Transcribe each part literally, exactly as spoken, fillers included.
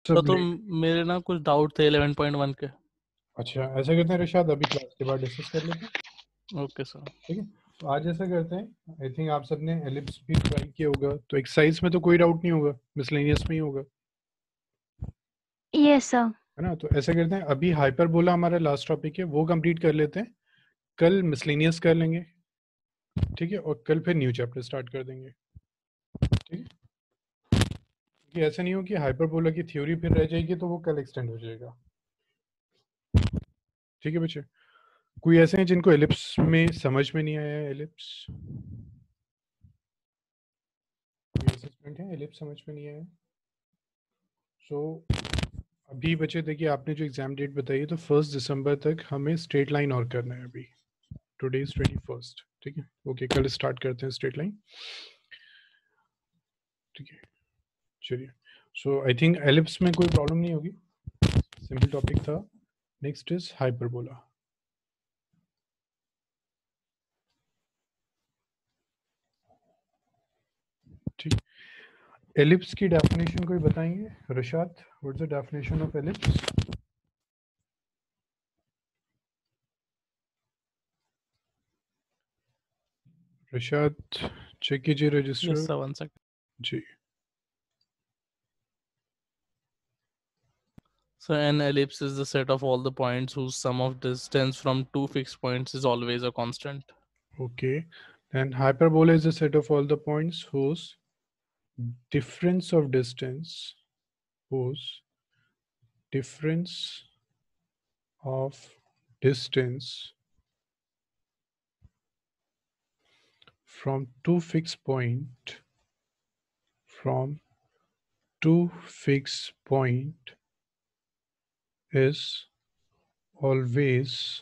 तो, सब तो लेट। मेरे ना कुछ डाउट थे इलेवन पॉइंट वन के। अच्छा ऐसा करते हैं रिशाद, अभी क्लास के बाद डिस्कस कर लेते हैं। Okay sir. ठीक है, तो आज ऐसा करते हैं, आई थिंक आप सबने एलिप्स भी ट्राई किया होगा, तो एक्सरसाइज में तो कोई डाउट नहीं होगा, मिसलेनियस में ही होगा, यस सर। है ना। तो ऐसा करते हैं, अभी हाइपरबोला हमारा लास्ट टॉपिक है, वो कंप्लीट कर लेते हैं, कल मिसलेनियस कर लेंगे, ठीक है, और कल फिर न्यू चैप्टर स्टार्ट कर देंगे, ठीक है। क्योंकि ऐसा नहीं हो कि हाइपरबोला की थ्योरी फिर रह जाएगी तो वो कल एक्सटेंड हो जाएगा, ठीक है बच्चे। कोई ऐसे हैं जिनको एलिप्स में समझ में नहीं आया है, एलिप्स कोई ऐसे स्टूडेंट है एलिप्स समझ में नहीं आया? सो अभी बच्चे देखिए, आपने जो एग्जाम डेट बताई है, तो फर्स्ट दिसंबर तक हमें स्ट्रेट लाइन और करना है अभी। टुडे इज ट्वेंटी फर्स्ट, ठीक है, ओके, कल स्टार्ट करते हैं स्ट्रेट लाइन, ठीक है। चलिए, सो आई थिंक एलिप्स में कोई प्रॉब्लम नहीं होगी, सिंपल टॉपिक था। Next is hyperbola. ठीक, एलिप्स की डेफिनेशन कोई बताएंगे? Rashad, what's the definition of ellipse? Rashad check कीजिए register. Yes sir, one second. जी, So an ellipse is the set of all the points whose sum of distance from two fixed points is always a constant. okay, then hyperbola is a set of all the points whose difference of distance whose difference of distance from two fixed point from two fixed point is always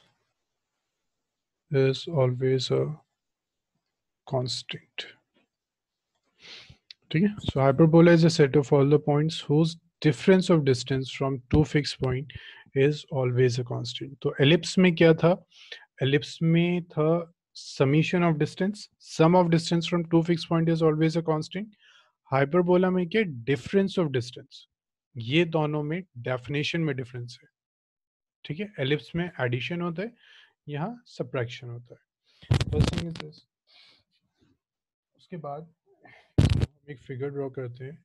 is always a constant. ठीक है, so hyperbola is a set of all the points whose difference of distance from two fixed point is always a constant. तो ellipse में क्या था? ellipse में था summation of distance, sum of distance from two fixed point is always a constant. hyperbola में क्या? difference of distance, ये दोनों में definition में difference है, ठीक है। ellipse में addition होता है, यहाँ subtraction होता है। first thing is this, उसके बाद हम एक फिगर ड्रॉ करते हैं,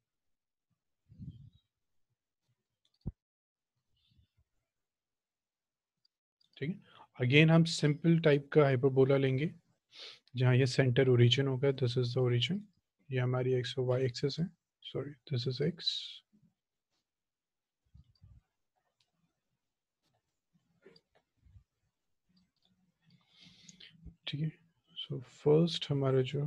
ठीक है। अगेन हम सिंपल टाइप का हाइपरबोला लेंगे, जहाँ ये सेंटर ओरिजिन होगा, दिस इज द ओरिजिन, ये हमारी एक्स और वाई एक्सिस है, सॉरी दिस इज एक्स, ठीक है। सो फर्स्ट हमारा जो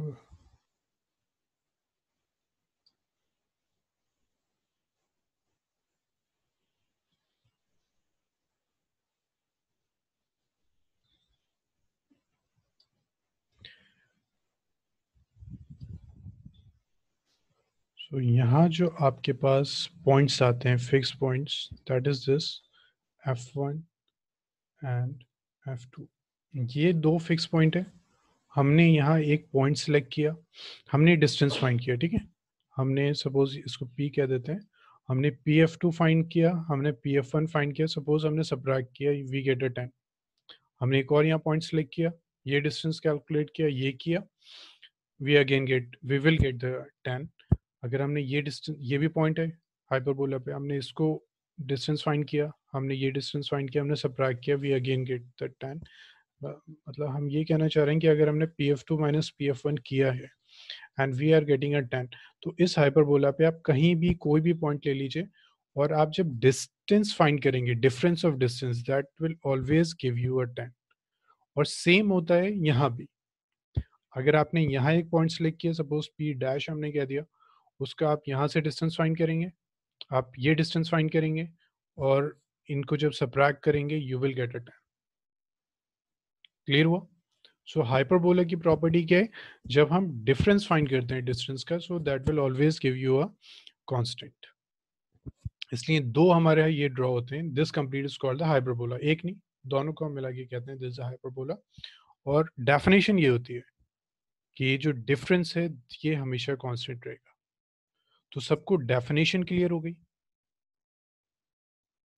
सो so, यहाँ जो आपके पास पॉइंट्स आते हैं, fix points, that is this F one and F two, ये दो फिक्स पॉइंट है। हमने यहाँ एक पॉइंट सेलेक्ट किया, हमने डिस्टेंस फाइंड किया, ठीक है। हमने सपोज इसको पी कह देते हैं, हमने पी एफ टू फाइंड किया, हमने पी एफ वन फाइंड किया, सपोज हमने सब्ट्रैक्ट किया, वी गेट अ टेन। हमने एक और यहाँ पॉइंट सेलेक्ट किया, ये डिस्टेंस कैलकुलेट किया, ये किया, we again get we will get the ten. अगर हमने ये डिस्टेंस, ये भी पॉइंट है हाइपरबोला पे, हमने इसको डिस्टेंस फाइंड किया, हमने ये डिस्टेंस फाइंड किया, हमने सब्ट्रैक्ट किया, we again get the ten. मतलब हम ये कहना चाह रहे हैं कि अगर हमने P F two minus P F one किया है and we are getting a ten, तो इस हाइपरबोला पे आप कहीं भी कोई भी पॉइंट ले लीजिए, और आप जब डिस्टेंस फाइंड करेंगे, difference of distance, that will always give you a ten. और सेम होता है यहाँ भी, अगर आपने यहाँ एक पॉइंट सेलेक्ट किया, सपोज पी डैश हमने कह दिया, उसका आप यहाँ से डिस्टेंस फाइंड करेंगे, आप ये डिस्टेंस फाइंड करेंगे, और इनको जब सब्ट्रैक्ट करेंगे, you will get a ten. Clear हुआ? सो हाइपरबोला की प्रॉपर्टी क्या है? जब हम डिफरेंस फाइंड करते हैं डिस्टेंस का, so that will always give you a constant. इसलिए दो हमारे यहाँ ये ड्रॉ होते हैं, this complete is called the hyperbola, एक नहीं दोनों को हम मिला के कहते हैं दिस इज हाइपरबोला। और डेफिनेशन ये होती है कि ये जो डिफरेंस है ये हमेशा कांस्टेंट रहेगा। तो सबको डेफिनेशन क्लियर हो गई?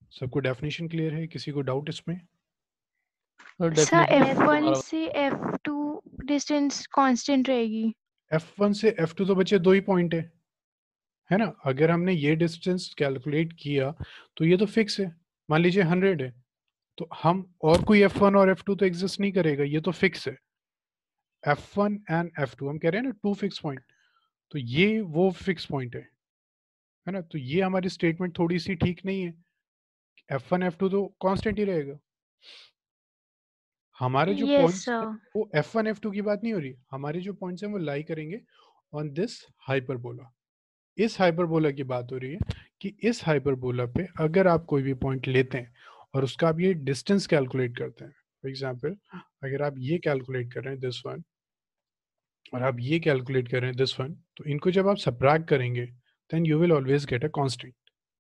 सबको डेफिनेशन क्लियर है? किसी को डाउट इसमें? तो सर डेफिनेशन एफ वन दोबारा से एफ टू डिस्टेंस कांस्टेंट रहेगी। एफ वन से एफ टू तो बचे दो ही पॉइंट है है ना? अगर हमने ये डिस्टेंस कैलकुलेट किया तो ये तो फिक्स है, मान लीजिए हंड्रेड है, तो हम और कोई एफ वन और एफ टू तो एग्जिस्ट नहीं करेगा, ये तो फिक्स है। F one and F two हम कह रहे हैं ना टू फिक्स पॉइंट, तो ये वो फिक्स पॉइंट है है ना? तो ये हमारी स्टेटमेंट थोड़ी सी ठीक नहीं है। एफ वन एफ टू तो कांस्टेंट ही रहेगा। हमारे जो यस पॉइंट्स सर। हैं वो एफ वन एफ टू की बात नहीं हो रही, हमारे जो पॉइंट्स हैं वो लाई करेंगे ऑन दिस हाइपरबोला। इस हाइपरबोला की बात हो रही है कि इस हाइपरबोला पे अगर आप कोई भी पॉइंट लेते हैं और उसका आप ये डिस्टेंस कैलकुलेट करते हैं, फॉर एग्जांपल अगर आप ये कैलकुलेट कर रहे हैं दिस वन और आप ये कैलकुलेट कर रहे हैं दिस वन, तो इनको जब आप सबट्रैक्ट करेंगे then you will always get a constant.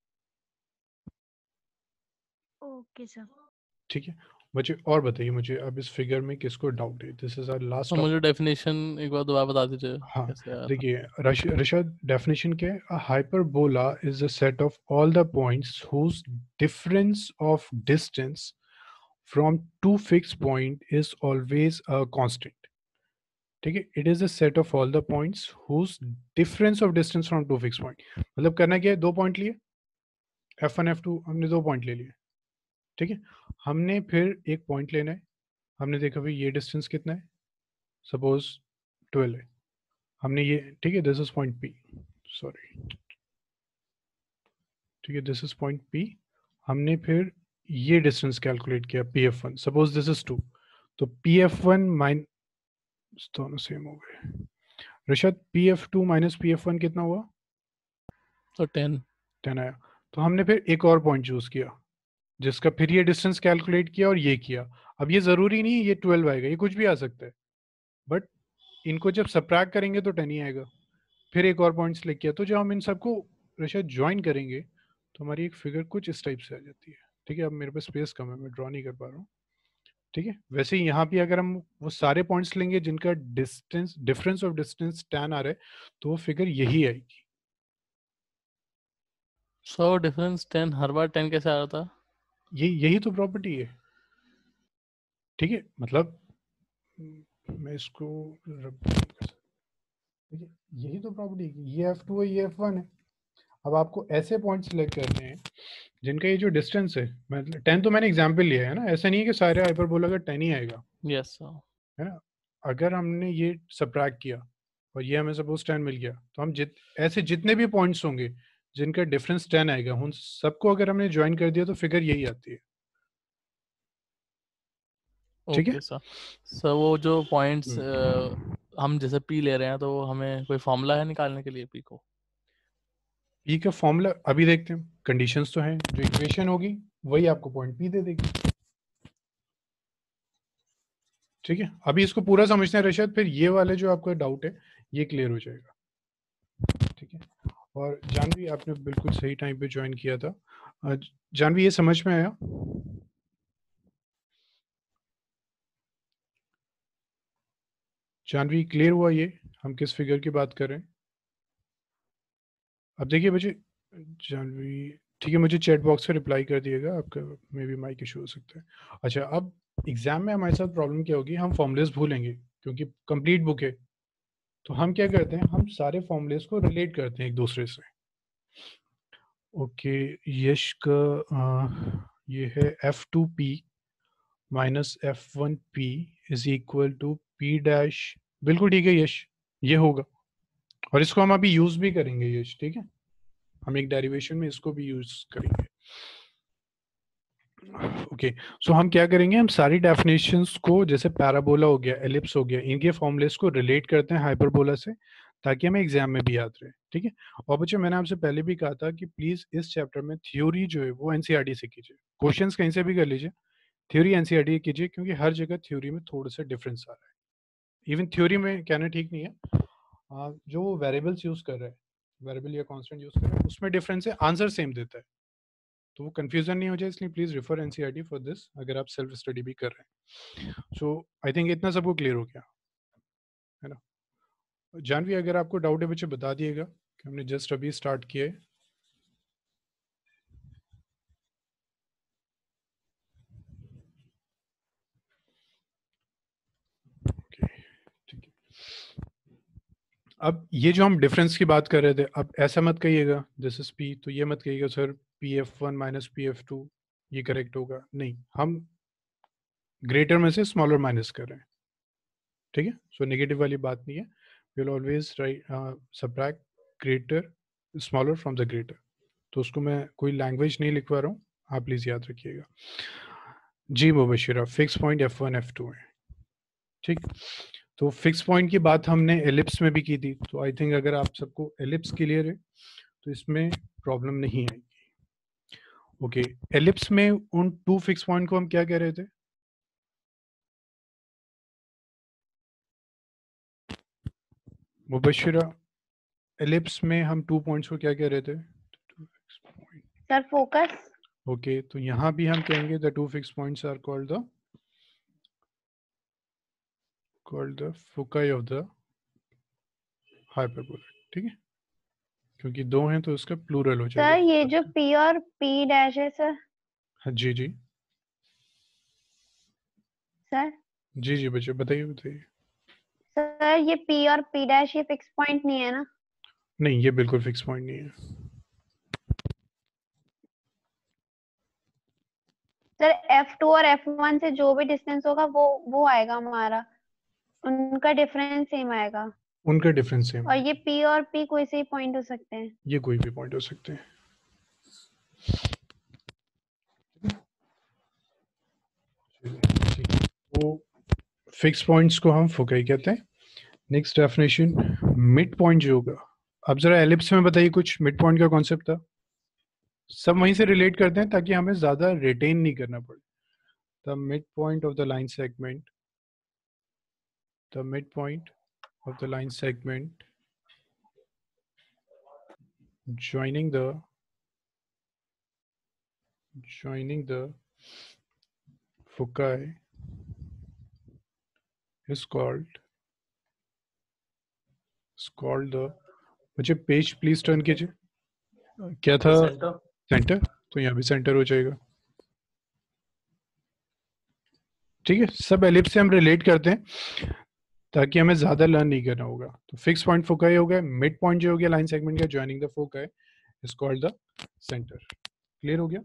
Okay sir. ठीक है बच्चे, और बताइए मुझे अब इस फिगर में किसको डाउट है? दिस इज आवर लास्ट तो टॉपिक। मुझे डेफिनेशन एक बार दोबारा बता दीजिए हाँ कैसे आया था। देखिए ऋषद, डेफिनेशन क्या है? A hyperbola is a set of all the points whose difference of distance from two fix point is always a constant. ठीक है, it is a set of all the points whose difference of distance from two fix point. मतलब करना क्या है, दो point लिए F one F to, हमने दो पॉइंट ले लिए। ठीक है, हमने फिर एक पॉइंट लेना है, हमने देखा भाई ये डिस्टेंस कितना है, सपोज ट्वेल्व है, हमने ये, ठीक है this is point P, sorry, ठीक है दिस इज पॉइंट पी। हमने फिर ये डिस्टेंस कैलकुलेट किया P F one, suppose this is two, तो पी एफ वन माइन, दोनों सेम हो गए। Rishad P F two minus P F one कितना हुआ? तो टेन। टेन आया। तो हमने फिर एक और पॉइंट चूज किया जिसका फिर ये डिस्टेंस कैलकुलेट किया और ये किया। अब ये जरूरी नहीं है ये ट्वेल्व आएगा, ये कुछ भी आ सकता है, बट इनको जब सब्ट्रैक्ट करेंगे तो टेन ही आएगा। फिर एक और पॉइंट सेलेक्ट किया, तो जब हम इन सबको ऋषद ज्वाइन करेंगे तो हमारी एक फिगर कुछ इस टाइप से आ जाती है। ठीक है, अब मेरे पास स्पेस कम है, मैं ड्रॉ नहीं कर पा रहा हूँ। ठीक है, वैसे ही यहाँ पे अगर हम वो सारे पॉइंट्स लेंगे जिनका distance difference of distance ten आ रहा है, तो वो फिगर यही आएगी। सो डिफरेंस टेन, हर बार टेन कैसे आ रहा था? ये यही तो प्रॉपर्टी है। ठीक है, मतलब मैं इसको ठीक है, यही तो प्रॉपर्टी है, ये एफ टू है ये एफ वन है। अब आपको ऐसे पॉइंट सिलेक्ट करने हैं जिनका ये जो डिस्टेंस है, मतलब टेन तो मैंने एग्जांपल लिया है ना, ऐसा नहीं है कि सारे हाइपरबोला का टेन ही आएगा, यस सर। है ना? अगर हमने ये सब्ट्रैक्ट किया और ये हमें सपोज टेन मिल गया, तो हम जित ऐसे जितने भी पॉइंट्स होंगे जिनका डिफरेंस टेन आएगा, उन सबको अगर हमने ज्वाइन कर दिया तो फिगर यही आती है। ठीक है, ओके सर। सर वो जो पॉइंट्स हम्म। हम जैसे पी ले रहे हैं तो हमें कोई फॉर्मूला है निकालने के लिए पी को? पी का फॉर्मूला अभी देखते हैं, कंडीशंस तो हैं, जो इक्वेशन होगी वही आपको पॉइंट पी दे देगी। ठीक है, अभी इसको पूरा समझते हैं ऋषद, फिर ये वाले जो आपका डाउट है ये क्लियर हो जाएगा। ठीक है, और जानवी आपने बिल्कुल सही टाइम पे ज्वाइन किया था। अ, जानवी ये समझ में आया? जानवी क्लियर हुआ ये हम किस फिगर की बात कर रहे हैं? अब देखिए बच्चे, जानवी ठीक है, मुझे चैट बॉक्स पे रिप्लाई कर दिएगा, आपका मे बी माइक इशू हो सकता है। अच्छा, अब एग्जाम में हमारे साथ प्रॉब्लम क्या होगी, हम फॉर्मुलेस भूलेंगे क्योंकि कंप्लीट बुक है। तो हम क्या करते हैं, हम सारे फॉर्मुलेस को रिलेट करते हैं एक दूसरे से। ओके, यश का आ, ये है F two P minus F one P is equal to P dash, बिल्कुल ठीक है यश, ये होगा। और इसको हम अभी यूज भी करेंगे यश, ठीक है, हम एक डेरिवेशन में इसको भी यूज करेंगे। ओके, सो हम क्या करेंगे, हम सारी डेफिनेशंस को, जैसे पैराबोला हो गया, एलिप्स हो गया, इनके फॉर्मुलेस को रिलेट करते हैं हाइपरबोला से, ताकि हमें एग्जाम में भी याद रहे। ठीक है, और बच्चों मैंने आपसे पहले भी कहा था कि प्लीज इस चैप्टर में थ्योरी जो है वो एनसीईआरटी से कीजिए, क्वेश्चंस कहीं से भी कर लीजिए, थ्योरी एनसीईआरटी कीजिए, क्योंकि हर जगह थ्योरी में थोड़ा सा डिफरेंस आ रहा है। इवन थ्योरी में कहना ठीक नहीं है, आ, जो वो वेरिएबल्स यूज कर रहे हैं, वेरिएबल या कांस्टेंट यूज कर रहे हैं, उसमें डिफरेंस है, आंसर सेम देता है, तो वो कंफ्यूजन नहीं हो जाए, इसलिए please refer NCERT for this, अगर आप सेल्फ स्टडी भी कर रहे हैं। सो आई थिंक इतना सबको क्लियर हो गया है ना? जानवी अगर आपको डाउट है बच्चे बता दिएगा, कि हमने जस्ट अभी स्टार्ट किया है। अब ये जो हम डिफरेंस की बात कर रहे थे, अब ऐसा मत कहिएगा दिस इज पी, तो ये मत कहिएगा sir P F one minus P F two ये करेक्ट होगा, नहीं, हम ग्रेटर में से स्मॉलर माइनस कर रहे हैं, ठीक है। सो नेगेटिव वाली बात नहीं है, will always write subtract greater smaller from the greater. तो उसको मैं कोई लैंग्वेज नहीं लिखवा रहा हूँ, आप प्लीज याद रखिएगा। जी Mubashira, fix point F one F two है, ठीक। तो फिक्स पॉइंट की बात हमने एलिप्स में भी की थी, तो आई थिंक अगर आप सबको एलिप्स क्लियर है तो इसमें प्रॉब्लम नहीं आएगी। ओके, एलिप्स में उन टू फिक्स पॉइंट को हम क्या कह रहे थे? मुबशिरा, एलिप्स में हम टू पॉइंट्स को क्या कह रहे थे? Sir focus. ओके, तो यहाँ भी हम कहेंगे the two fix points are called the called the foci of the hyperbola, ठीक है, क्योंकि दो हैं तो उसका प्लूरल हो जाएगा। सर ये जो पी और पी डैश है सर। हाँ जी जी सर जी जी बच्चे बताइए बताइए। सर ये पी और पी डैश ये फिक्स पॉइंट नहीं है ना? नहीं, ये बिल्कुल फिक्स पॉइंट नहीं है। सर एफ टू और एफ वन से जो भी डिस्टेंस होगा वो वो आएगा हमारा, उनका डिफरेंस सेम आएगा। उनका डिफरेंस सेम और है, ये पी और पी कोई से ही पॉइंट हो सकते हैं। ये कोई भी पॉइंट हो सकते हैं। तो फिक्स पॉइंट्स को हम फोकाई कहते हैं। नेक्स्ट डेफिनेशन, मिड पॉइंट जो होगा, अब जरा एलिप्स में बताइए कुछ मिड पॉइंट का कॉन्सेप्ट था। सब वहीं से रिलेट करते हैं ताकि हमें ज्यादा रिटेन नहीं करना पड़े। The mid point of the line segment, the mid point of the line segment joining the joining the foci is called is called the, मुझे पेज प्लीज टर्न कीजिए, क्या था? सेंटर। सेंटर, तो यहाँ भी सेंटर हो जाएगा, ठीक है। सब एलिप्स से हम रिलेट करते हैं ताकि हमें ज्यादा लर्न नहीं करना होगा। तो फिक्स पॉइंट फोकाई हो गया, मिड पॉइंट जो हो गया लाइन सेगमेंट का joining the foci is called the centre. Clear हो गया?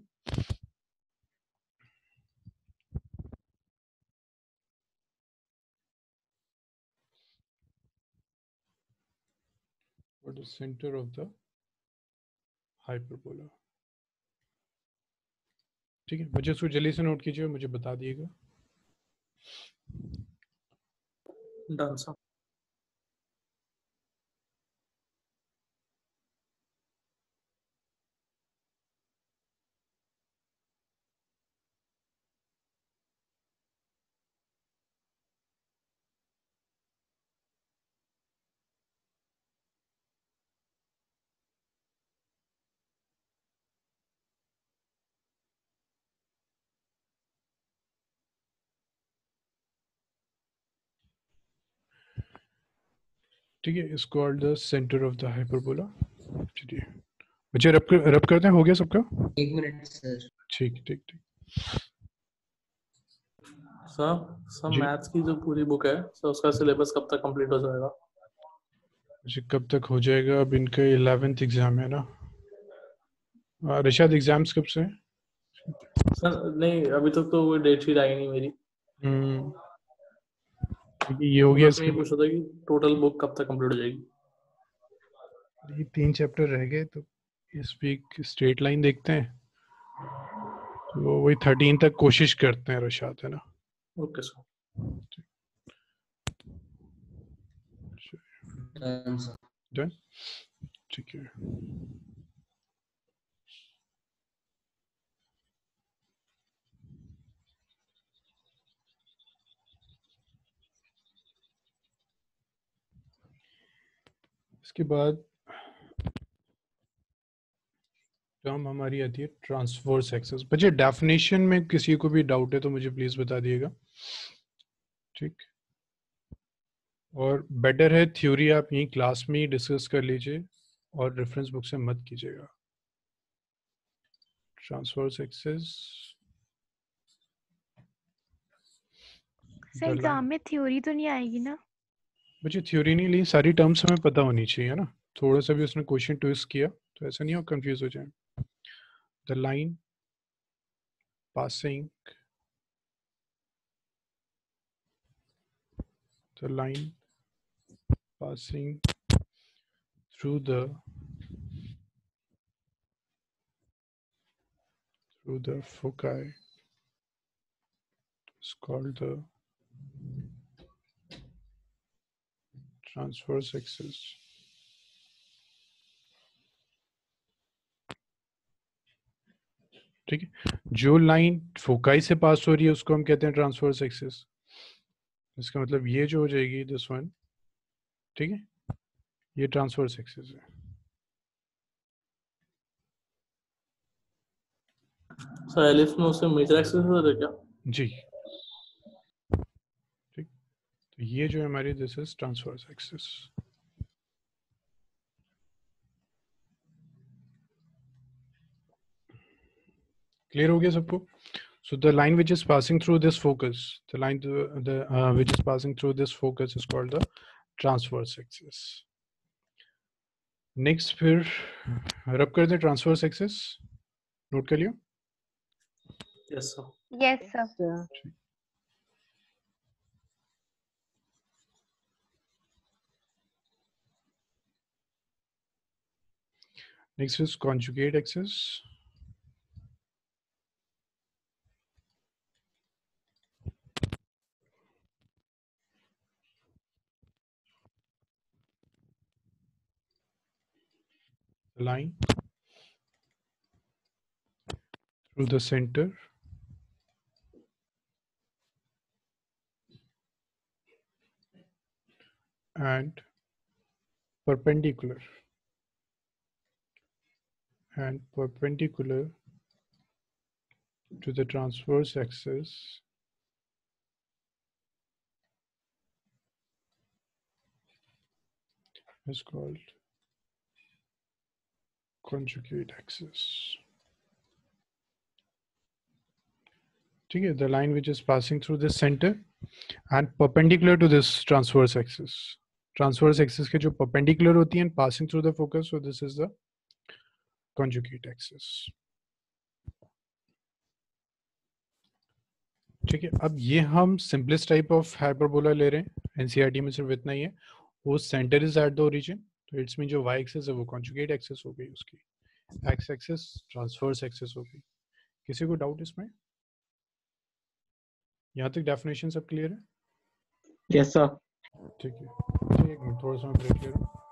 What is center of the hyperbola? ठीक है बच्चे, इसको जल्दी से नोट कीजिए, मुझे बता दिएगा। Done sir. ठीक है, is called the centre of the hyperbola. चलिए बच्चे रब कर, रब करते हैं, हो गया सबका? एक मिनट सर। ठीक ठीक ठीक। सर सर जी। मैथ्स की जो पूरी बुक है सर उसका सिलेबस कब तक कंप्लीट हो जाएगा? जी कब तक हो जाएगा? अब इनका इलेवेंथ एग्जाम है ना। आ, रिशाद एग्जाम्स कब से हैं? सर नहीं, अभी तक तो कोई डेट शीट आई नहीं मेरी। हम्म, ये हो गया, मैं इसके ये पूछ रहा था कि टोटल बुक कब तक कंप्लीट हो जाएगी? ये तीन चैप्टर रह गए, तो इस वीक स्ट्रेट लाइन देखते हैं, तो वही थर्टीन तक कोशिश करते हैं रिशाद, है ना। Okay sir. Done sir. Done, ठीक है। इसके बाद टर्म हमारी आती है ट्रांसवर्स एक्सेस। बच्चे डेफिनेशन में किसी को भी डाउट है तो मुझे प्लीज बता दिएगा, ठीक। और बेटर है थ्योरी आप यहीं क्लास में ही डिस्कस कर लीजिए और रेफरेंस बुक से मत कीजिएगा। ट्रांसवर्स एक्सेस सर एग्जाम में थ्योरी तो नहीं आएगी ना? बच्चे थ्योरी नहीं ली, सारी टर्म्स हमें पता होनी चाहिए ना, थोड़ा सा भी उसने क्वेश्चन ट्विस्ट किया तो ऐसा नहीं हो कंफ्यूज हो जाए. The line passing the line passing through the through the foci is called the transverse axis. ठीक है, जो लाइन फोकाई से पास हो रही है उसको हम कहते हैं ट्रांसवर्स एक्सिस. इसका मतलब ये जो हो जाएगी दिस वन, ठीक है, ये ट्रांसवर्स एक्सिस है. सर एलिप्स में उससे मेजर एक्सिस है क्या? जी, ठीक, तो ये जो है हमारी this is transverse axis. Clear हो गया सबको? So the line which is passing through this focus, the line to, the uh, which is passing through this focus is called the transverse axis. Next फिर रब कर दें transverse axis, note कर लियो. Yes sir. Yes sir. Next is conjugate axis. The line through the center and perpendicular and perpendicular to the transverse axis is called conjugate axis. ठीक है, the line which is passing through this center and perpendicular to this transverse axis. Transverse axis के जो perpendicular होती हैं and passing through the focus, so this is the conjugate axis. ठीक है, अब ये हम सिंपलेस्ट टाइप ऑफ हाइपरबोला ले रहे हैं, एनसीईआरटी में सिर्फ इतना ही है, वो centre is at the origin, तो इट्स मीन जो वाई एक्सिस है वो कॉन्जुगेट एक्सिस हो गई, उसकी एक्स एक्सिस ट्रांसवर्स एक्सिस हो गई. किसी को डाउट इसमें? यहाँ तक डेफिनेशन सब क्लियर है? Yes sir. ठीक है, ठीक है, एक मिनट थोड़ा सा मैं ब्रेक ले रहा हूँ.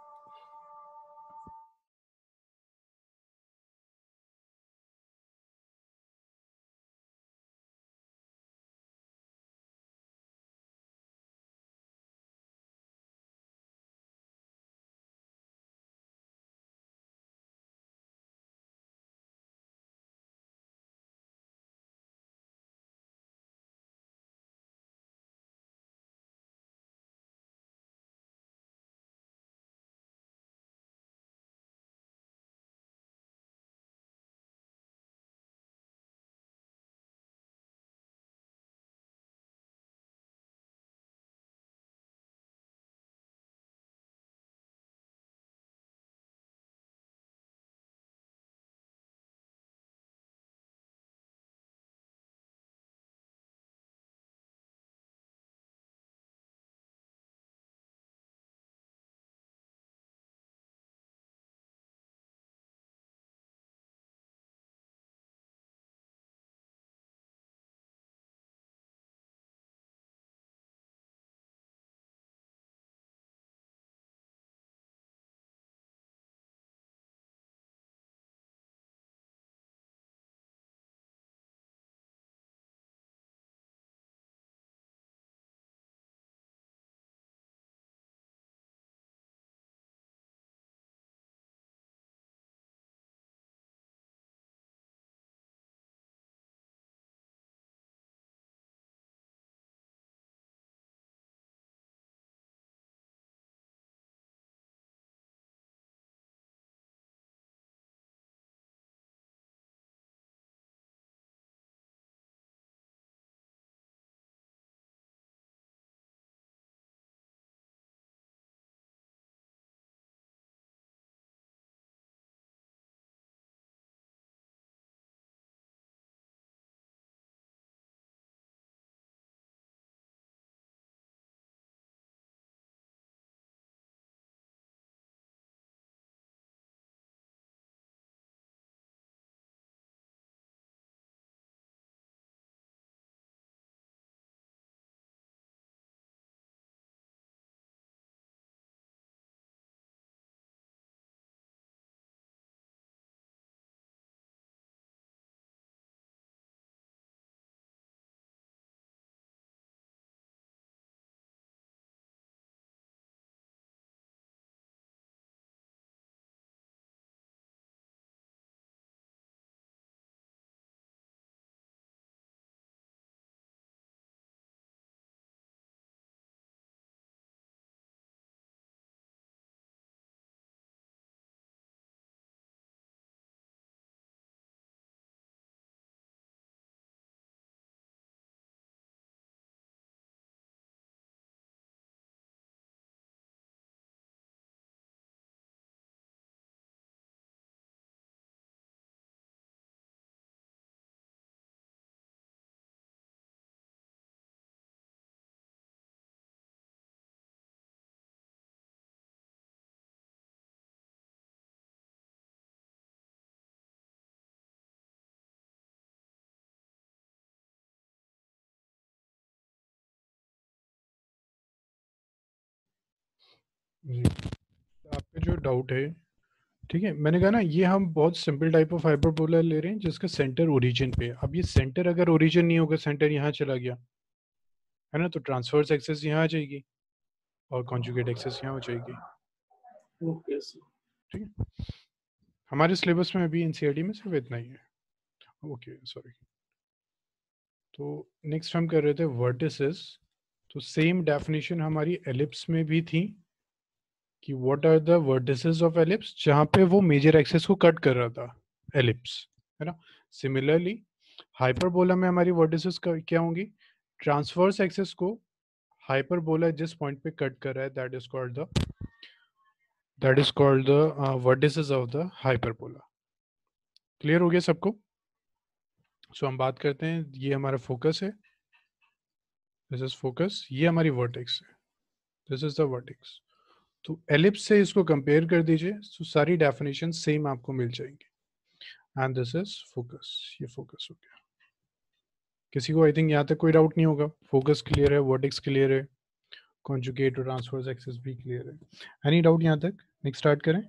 जी, आपका जो डाउट है, ठीक है, मैंने कहा ना ये हम बहुत सिंपल टाइप ऑफ हाइपरबोला ले रहे हैं जिसका सेंटर ओरिजिन पे है। अब ये सेंटर अगर ओरिजिन नहीं होगा, सेंटर यहाँ चला गया है ना, तो ट्रांसवर्स एक्सेस यहाँ आ जाएगी और कॉन्जुगेट एक्सेस यहाँ हो जाएगी। Okay sir. ठीक है, हमारे सिलेबस में अभी एनसीईआरटी में सिर्फ इतना ही है। Okay sorry. तो नेक्स्ट हम कर रहे थे वर्टिसेस। तो सेम डेफिनेशन हमारी एलिप्स में भी थी कि what are the vertices of ellipse, जहाँ पे वो मेजर एक्सेस को कट कर रहा था एलिप्स, है ना। सिमिलरली हाइपरबोला में हमारी वर्टिसेस क्या होंगी, ट्रांसवर्स एक्सेस को हाइपरबोला जिस पॉइंट पे कट कर रहा है that is called the that is called the vertices of the hyperbola. Clear हो गया सबको? सो so, हम बात करते हैं, ये हमारा फोकस है, दिस इज फोकस, ये हमारी वर्टेक्स है, दिस इज द वर्टेक्स। तो एलिप्स से इसको कंपेयर कर दीजिए, तो सारी डेफिनेशन सेम आपको मिल जाएंगी। एंड दिस इज फोकस, ये फोकस हो गया। किसी को आई थिंक यहाँ तक कोई डाउट नहीं होगा, फोकस क्लियर है, वर्टेक्स क्लियर है, कॉन्जुगेट और ट्रांसवर्स एक्सेस भी क्लियर है। एनी डाउट यहाँ तक? नेक्स्ट स्टार्ट करें।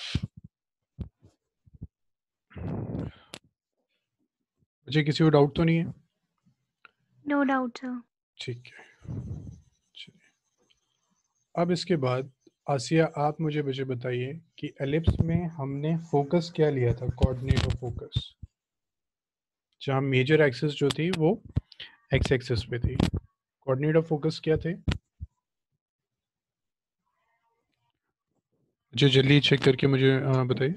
मुझे किसी को डाउट तो नहीं है? No doubt sir. ठीक है, चलिए अब इसके बाद आसिया आप मुझे मुझे बताइए कि एलिप्स में हमने फोकस क्या लिया था, कोऑर्डिनेट ऑफ फोकस, जहाँ मेजर एक्सेस जो थी वो एक्स एक्सेस पे थी। कोऑर्डिनेट ऑफ फोकस क्या थे? जो जल्दी चेक करके मुझे अ, बताइए।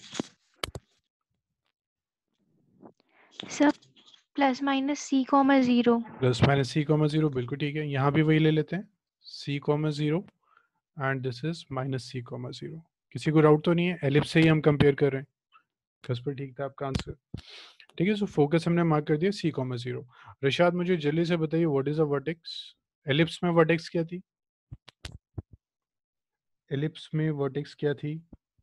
Sir plus minus C comma zero. Plus minus C comma zero, बिल्कुल ठीक है, यहाँ भी वही ले लेते हैं, C comma zero and this is minus C comma zero. किसी को डाउट तो नहीं है? एलिप्स से ही हम कंपेयर कर रहे हैं, कस पर ठीक था आपका आंसर। ठीक है, सो फोकस हमने मार्क कर दिया सी कॉमा जीरो। रशाद मुझे जल्दी से बताइए what is a vertex? Ellipse में वर्टेक्स क्या थी? एलिप्स में वर्टेक्स क्या थी?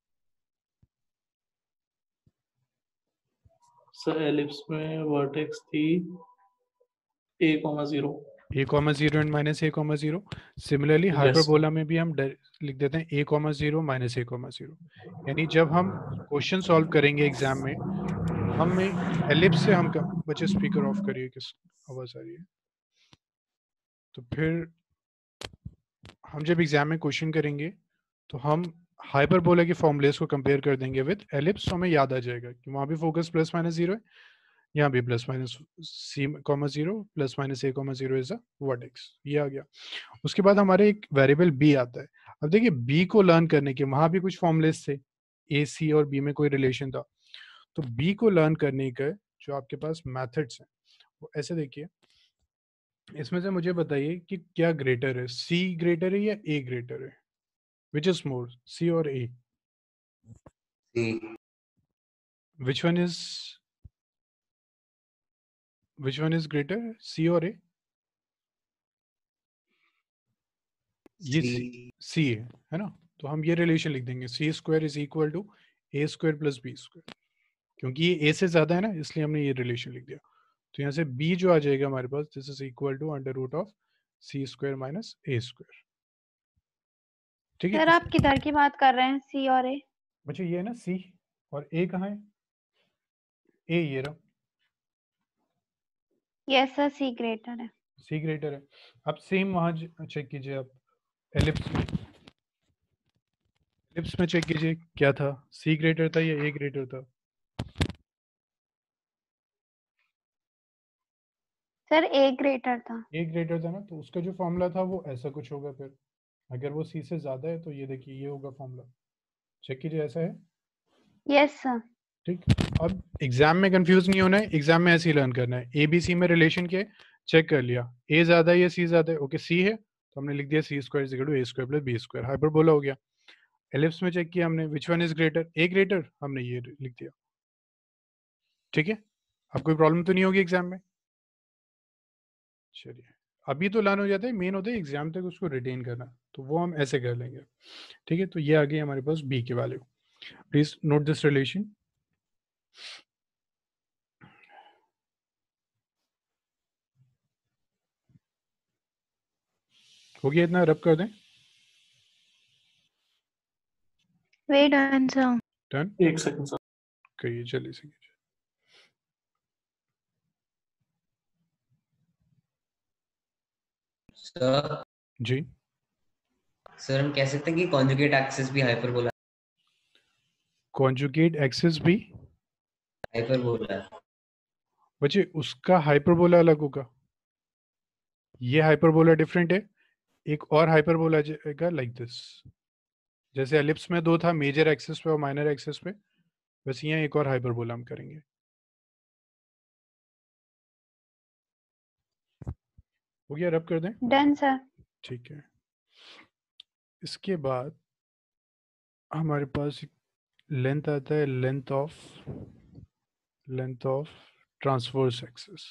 सर एलिप्स में वर्टेक्स थी A comma zero. A comma zero and minus A comma zero. Similarly Yes. Hyperbola में भी हम डर- लिख देते हैं A comma zero minus A comma zero. यानी जब हम क्वेश्चन सॉल्व करेंगे एग्जाम में, हमें एलिप्स से हम कम, बच्चे स्पीकर ऑफ करिए, किस आवाज आ रही है। तो फिर हम जब एग्जाम में क्वेश्चन करेंगे तो हम हाइपरबोला के फॉर्मूलेस को कंपेयर कर देंगे विद एलिप्स, तो हमें याद आ जाएगा कि वहां भी फोकस प्लस माइनस जीरो है, यहाँ भी plus minus C comma zero plus minus A comma zero is a vertex. ये आ गया। उसके बाद हमारे एक वेरिएबल बी आता है। अब देखिए बी को लर्न करने के वहां भी कुछ फॉर्मूलेस थे, ए सी और बी में कोई रिलेशन था, तो बी को लर्न करने का जो आपके पास मेथड्स हैं वो ऐसे देखिए। इसमें से मुझे बताइए कि क्या ग्रेटर है, सी ग्रेटर है या ए ग्रेटर है? विच इज मोर, सी और A? C. Which one is which one is greater, C और ए? ये सी, C. सी है है ना, तो हम ये रिलेशन लिख देंगे, C square is equal to A square plus B square. क्योंकि ये ए से ज्यादा है ना, इसलिए हमने ये रिलेशन लिख दिया। तो यहाँ से बी जो आ जाएगा हमारे पास, this is equal to under root of C square minus A square. ठीक है सर आप किधर की बात कर रहे हैं, सी और ए? बच्चे ये है ना सी, और ए कहाँ है? ए ये रहा, यस सर, सी ग्रेटर है। सी ग्रेटर है। अब सेम वहां चेक कीजिए, आप एलिप्स में एलिप्स में चेक कीजिए क्या था, सी ग्रेटर था या ए ग्रेटर था? सर ए ग्रेटर था। ए ग्रेटर था ना, तो उसका जो फॉर्मूला था वो ऐसा कुछ होगा। फिर अगर वो सी से ज्यादा है तो ये देखिए ये होगा फॉर्मूला, चेक कीजिए ऐसा है। Yes sir. ठीक, अब एग्जाम में कंफ्यूज नहीं होना है, एग्जाम में ऐसे ही लर्न करना है। ए बी सी में रिलेशन के चेक कर लिया, ए ज्यादा है या सी ज्यादा है, ओके सी है तो हमने लिख दिया C square is equal to A square plus B square, hyperbola हो गया। एलिप्स में चेक किया हमने, which one is greater, A greater, हमने ये लिख दिया। ठीक है, अब कोई प्रॉब्लम तो नहीं होगी एग्जाम में? चलिए, अभी तो लर्न हो जाता है, मेन होता है एग्जाम तक उसको रिटेन करना, तो वो हम ऐसे कर लेंगे। ठीक है, तो ये आ गई हमारे पास बी की value. Please note this relation. हो गया इतना, रब कर दें। Wait, answer. डन एक सेकंड सर। करिए, जल्दी से कीजिए। सर जी सर हम कह सकते हैं कि कॉन्जुगेट एक्सिस भी हाइपरबोला कॉन्जुगेट एक्सिस भी हाइपरबोला है। बच्चे उसका हाइपरबोला अलग होगा, ये हाइपरबोला डिफरेंट है, एक और हाइपरबोला जाएगा लाइक दिस। जैसे एलिप्स में दो था, मेजर एक्सिस पे और माइनर एक्सिस पे, बस यहाँ एक और हाइपरबोला हम करेंगे। हो गया, रब कर दें। Done sir. ठीक है, इसके बाद हमारे पास लेंथ आता है, length of length of transverse axis.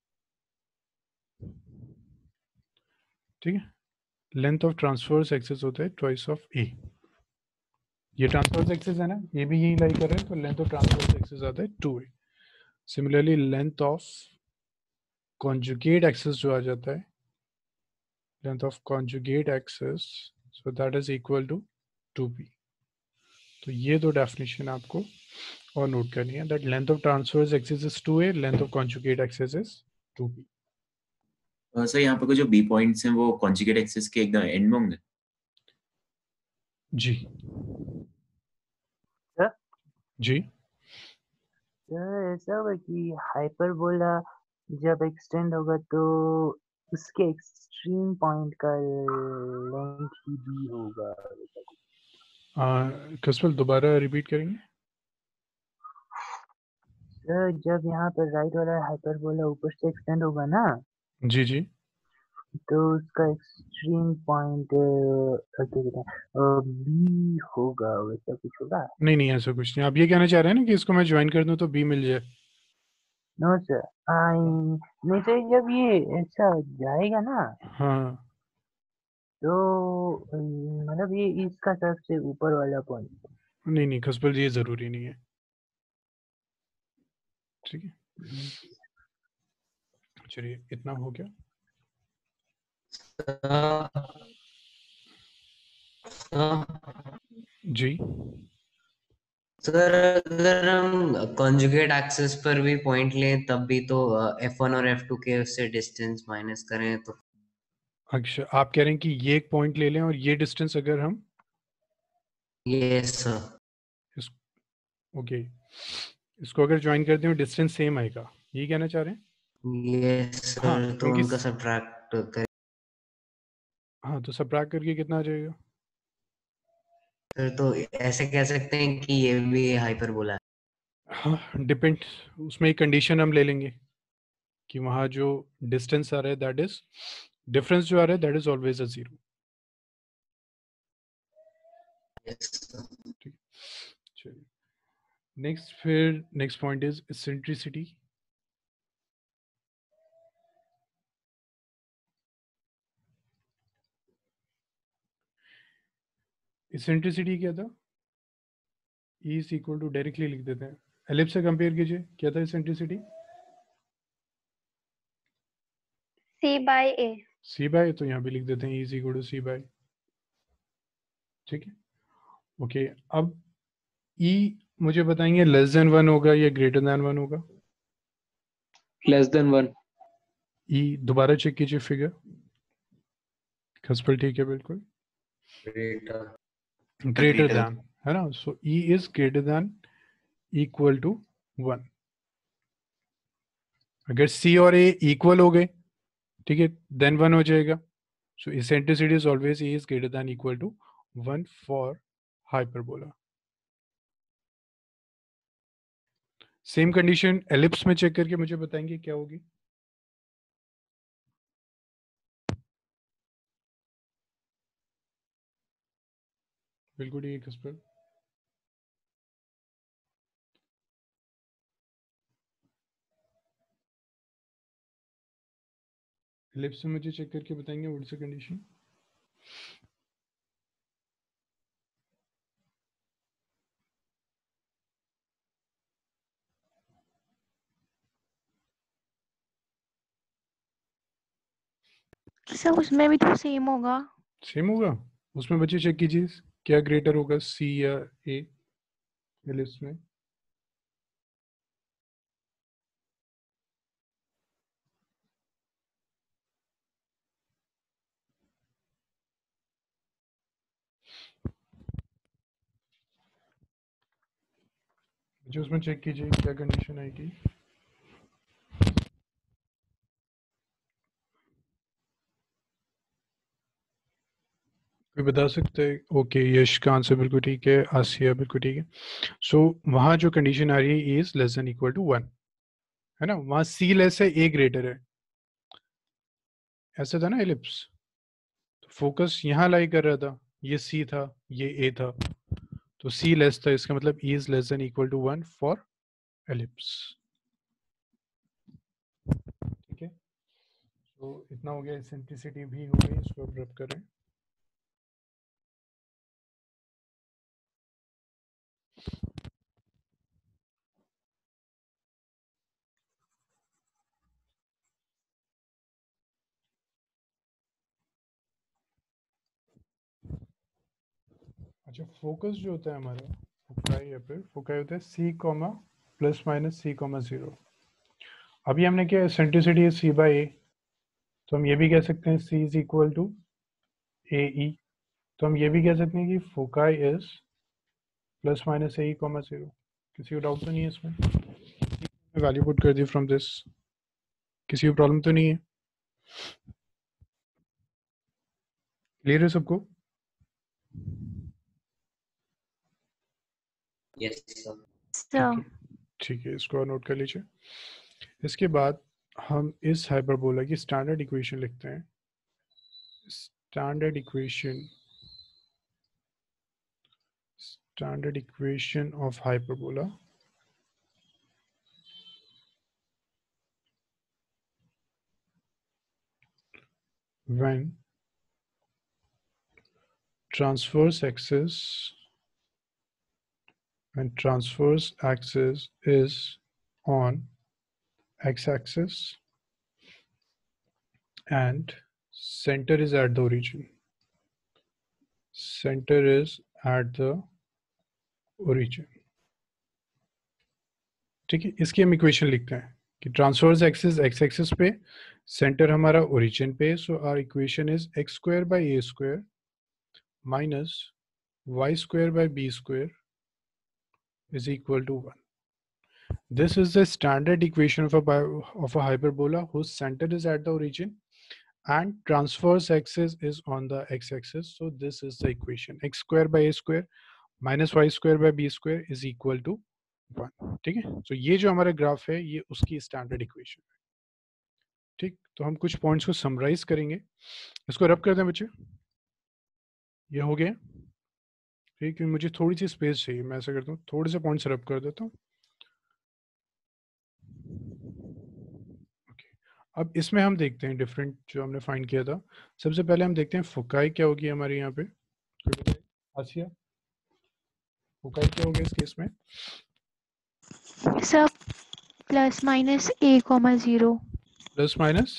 ठीक है, लेंथ ऑफ ट्रांसवर्स एक्सिस होता है ट्वाइस ऑफ ए। ये ट्रांसवर्स एक्सिस है ना, ये भी यही लाई कर रहे हैं, तो लेंथ ऑफ ट्रांसवर्स एक्सिस आता है two A. Similarly length of conjugate axis जो आ जाता है, length of conjugate axis, so that is equal to two B. तो ये दो डेफिनेशन आपको और नोट करनी है, that length of transverse axis is two A, length of conjugate axis is two B. Sir यहाँ पे जो बी पॉइंट्स हैं वो कॉन्जुगेट एक्सिस के एकदम एंड में होंगे? जी सर जी सर ऐसा होगा कि हाइपरबोला जब एक्सटेंड होगा तो उसके एक्सट्रीम पॉइंट का लेंथ ही बी होगा। कस्बल दोबारा रिपीट करेंगे? सर जब यहाँ पर राइट वाला हाइपरबोला ऊपर से एक्सटेंड होगा ना, जी जी तो उसका एक्सट्रीम पॉइंट क्या कहते हैं बी होगा, वैसा कुछ होगा? नहीं नहीं, ऐसा कुछ नहीं। आप ये कहना चाह रहे हैं ना कि इसको मैं ज्वाइन कर दूं तो बी मिल जाए? नो सर, आई नहीं सर, जब ये ऐसा जाएगा ना हाँ, तो मतलब ये इसका सबसे ऊपर वाला पॉइंट। नहीं नहीं कस्बल जी, ये जरूरी नहीं है। ठीक है, चलिए इतना हो गया। जी सर अगर हम कॉन्जुगेट एक्सिस पर भी पॉइंट लें तब भी तो एफ वन और एफ टू के उससे डिस्टेंस माइनस करें तो अच्छा, आप कह रहे हैं कि ये एक पॉइंट ले लें और ये डिस्टेंस अगर हम ये सर इस ओके इसको अगर ज्वाइन कर दें डिस्टेंस सेम आएगा, यही कहना चाह रहे हैं? ये सर हाँ, तो क्योंकि उनका सब्ट्रैक्ट कर हाँ, तो सबट्रैक्ट करके कितना आ जाएगा? सर तो ऐसे कह सकते हैं कि ये भी हाइपरबोला है। हाँ, डिपेंड, उसमें एक कंडीशन हम ले लेंगे कि वहाँ जो डिस्टेंस आ रहा है दैट इज डिफरेंस जो आ रहा है that is always a zero. Yes, sir. ठीक है, चलिए नेक्स्ट, फिर next point is eccentricity. Eccentricity क्या था? E is equal to, directly लिख देते हैं, एलिप्स से कंपेयर कीजिए, क्या था eccentricity? C by A. C by, तो यहाँ भी लिख देते हैं E is equal to C by. ठीक है, ओके। अब E मुझे बताएंगे लेस देन वन होगा या ग्रेटर देन वन होगा? Less than one. E दोबारा चेक कीजिए फिगर, खसपल ठीक है बिल्कुल, Greater. ग्रेटर देन है ना, so E is greater than equal to one. अगर C और A इक्वल हो गए, ठीक है, देन वन हो जाएगा। So eccentricity is always E is greater than equal to one for hyperbola. Same condition ellipse में चेक करके मुझे बताएंगे क्या होगी? बिल्कुल ठीक है पर एलिप्स में मुझे चेक करके बताएंगे what is the condition? Sir उसमें भी तो सेम होगा। सेम होगा, उसमें बच्चे चेक कीजिए क्या ग्रेटर होगा, सी या ए एलिप्स में? जो उसमें चेक कीजिए क्या कंडीशन आएगी। कोई बता सकते हैं? ओके, यश का आंसर बिल्कुल ठीक है, आसिया बिल्कुल ठीक है। सो so, वहां जो कंडीशन आ रही है is less than equal to one, है ना? वहां सी लेस है, ए ग्रेटर है, ऐसा था ना एलिप्स। तो फोकस यहाँ लाई कर रहा था, ये सी था, ये ए था, तो सी लेस था, इसका मतलब E is less than equal to one for ellipse. ठीक है, तो इतना हो गया, सिंप्लिसिटी भी हो गई, इसको अब रब करें। अच्छा, फोकस जो होता है हमारा, फोकाई यहाँ पे फोकाई होता है C comma plus minus C comma zero. अभी हमने क्या, सेंट्रिसिटी है सी बाई ए, तो हम ये भी कह सकते हैं C is equal to A E. तो हम ये भी कह सकते हैं कि foci is plus minus A E comma zero. किसी को डाउट तो नहीं है इसमें? वैल्यू पुट कर दी फ्रॉम दिस, किसी को प्रॉब्लम तो नहीं है? क्लियर है सबको? Yes sir. सर ठीक है, इसको नोट कर लीजिए। इसके बाद हम इस हाइपरबोला की स्टैंडर्ड इक्वेशन लिखते हैं। Standard equation standard equation of hyperbola when transverse axis when transverse axis is on x-axis and center is at the origin. Center is at the origin. ठीक है, इसकी हम इक्वेशन लिखते हैं कि ट्रांसवर्स एक्सिस एक्स एक्सिस पे, centre हमारा origin पे, so our equation is X square by A square minus Y square by B square is equal to one. This is the standard equation of a bi- of a hyperbola whose center is at the origin and transverse axis is on the x-axis. So this is the equation: x square by a square minus y square by b square is equal to one. ठीक है, तो ये जो हमारा graph है ये उसकी standard equation है। ठीक, तो हम कुछ पॉइंट्स को समराइज करेंगे, इसको रब कर दें बच्चे। ये हो गया ठीक है, मुझे थोड़ी सी स्पेस चाहिए, मैं ऐसा करता हूँ, थोड़े से पॉइंट्स रब कर देता हूँ। ओके, अब इसमें हम देखते हैं डिफरेंट जो हमने फाइंड किया था। सबसे पहले हम देखते हैं फोकाई क्या होगी हमारे यहाँ पे। आसिया, फोकाई क्या होगी इस केस में? Sir plus minus A comma zero. Plus minus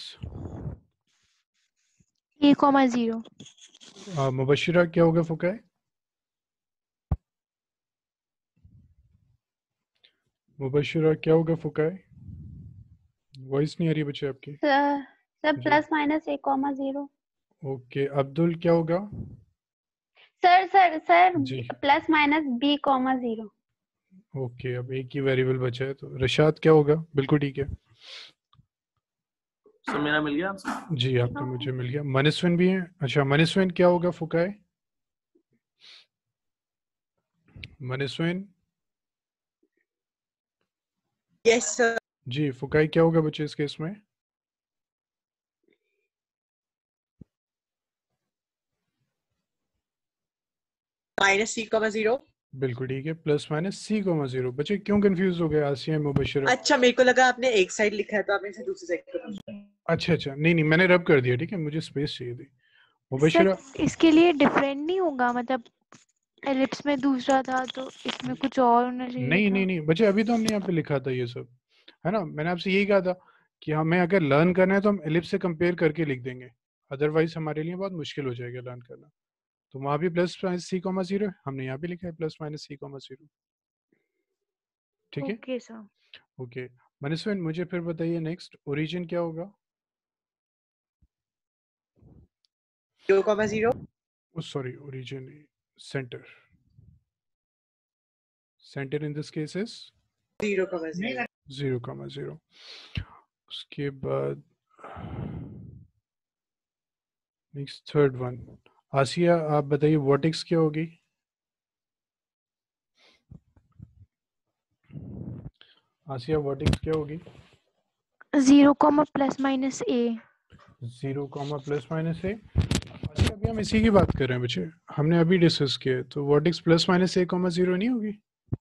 A comma zero. Mubashira क्या होगा फोकाई? मुबशिरा क्या होगा फोकाई? वॉइस नहीं आ रही बच्चे आपकी। Sir sir ji. Plus minus A comma zero. Okay, Abdul क्या होगा? Sir sir sir ji. Plus minus B comma zero. Okay, अब एक ही वेरिएबल बचा है, तो रशाद क्या होगा? बिल्कुल ठीक है। सर मेरा मिल गया आपसे? जी, आपका मुझे मिल गया। मनस्विन भी है। अच्छा, मनस्विन क्या होगा फुकाई? मनस्विन यस सर। जी, फुकाई क्या होगा बच्चे इस केस में? Minus C comma zero. बिल्कुल ठीक है, plus minus C comma zero. बच्चे क्यों कंफ्यूज हो गए? आसिया मुबशिरा। अच्छा, मेरे को लगा आपने एक साइड लिखा है तो आपने इसे दूसरी साइड कर। अच्छा अच्छा, नहीं नहीं, मैंने रब कर दिया। ठीक है, मुझे स्पेस चाहिए थी। मुबशिरा, सर इसके लिए डिफरेंट नहीं होगा, मतलब एलिप्स में दूसरा था तो इसमें कुछ और होना चाहिए नहीं था। नहीं नहीं बच्चे, अभी तो हमने यहाँ पे लिखा था ये सब, है ना? मैंने आपसे यही कहा था कि हमें अगर लर्न करना है तो हम एलिप्स से कंपेयर करके लिख देंगे, अदरवाइज हमारे लिए बहुत मुश्किल हो जाएगा लर्न करना। तो वहां भी plus minus C comma zero है, हमने यहाँ भी लिखा है plus minus C comma zero. ठीक है, ओके सर। ओके मनस्विन मुझे फिर बताइए नेक्स्ट ओरिजिन क्या होगा? zero comma zero sorry origin centre, centre in this case is zero comma zero zero comma zero. उसके बाद नेक्स्ट थर्ड वन, आसिया आप बताइए वर्टेक्स क्या होगी? आसिया वर्टेक्स क्या होगी? Zero comma plus minus A. Zero comma plus minus A. अच्छा अभी हम इसी की बात कर रहे हैं बच्चे, हमने अभी डिस्कस किया है, तो vertex plus minus A comma zero नहीं होगी?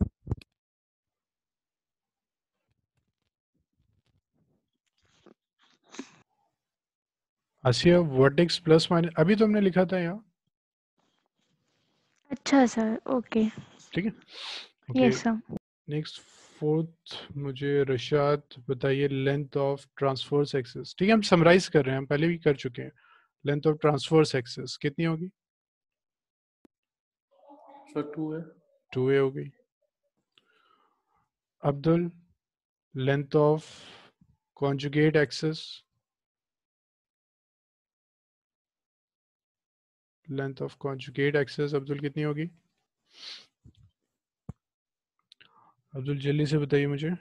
आसिया वर्टेक्स प्लस माइनस अभी तो हमने लिखा था यहाँ। अच्छा सर, ओके। ठीक है, okay yes sir. Next fourth मुझे रशाद बताइए लेंथ ऑफ ट्रांसफर्स एक्सिस। ठीक है, हम समराइज कर रहे हैं, हम पहले भी कर चुके हैं। लेंथ ऑफ ट्रांसफर्स एक्सिस कितनी होगी? सर टू है। टू ए हो गई। Abdul length of conjugate axis, length of conjugate axis Abdul कितनी होगी? अब्दुल जल्दी से बताइए मुझे।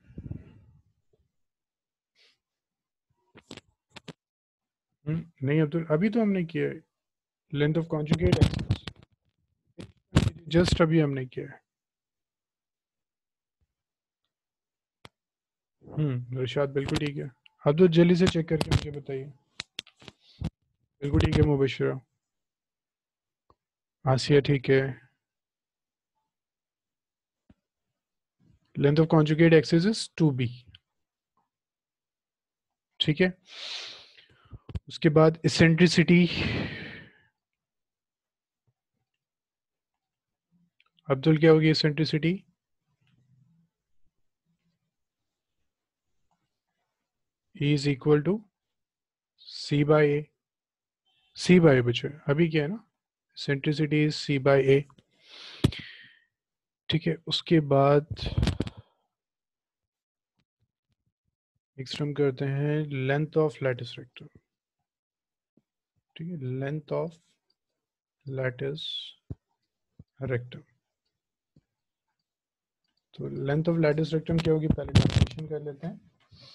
हम्म, नहीं अब्दुल अभी तो हमने किया है length of conjugate axis, just अभी हमने किया है। हम्म रशाद बिल्कुल ठीक है। अब्दुल जल्दी से चेक करके मुझे बताइए। बिल्कुल ठीक है मुबशिरा। आसिया ठीक है। Length of conjugate axis is two B. ठीक है, उसके बाद इसेंट्रिसिटी अब्दुल क्या होगी eccentricity? E is equal to C by A, C by A बच्चे अभी क्या है ना, eccentricity is C by A। ठीक है, उसके बाद नेक्स्ट हम करते हैं लेंथ ऑफ लैटिस रेक्टम। ठीक है, लेंथ ऑफ लैटिस रेक्टम। तो लेंथ ऑफ लैटिस रेक्टम क्या होगी पहले डेफिनेशन कर लेते हैं।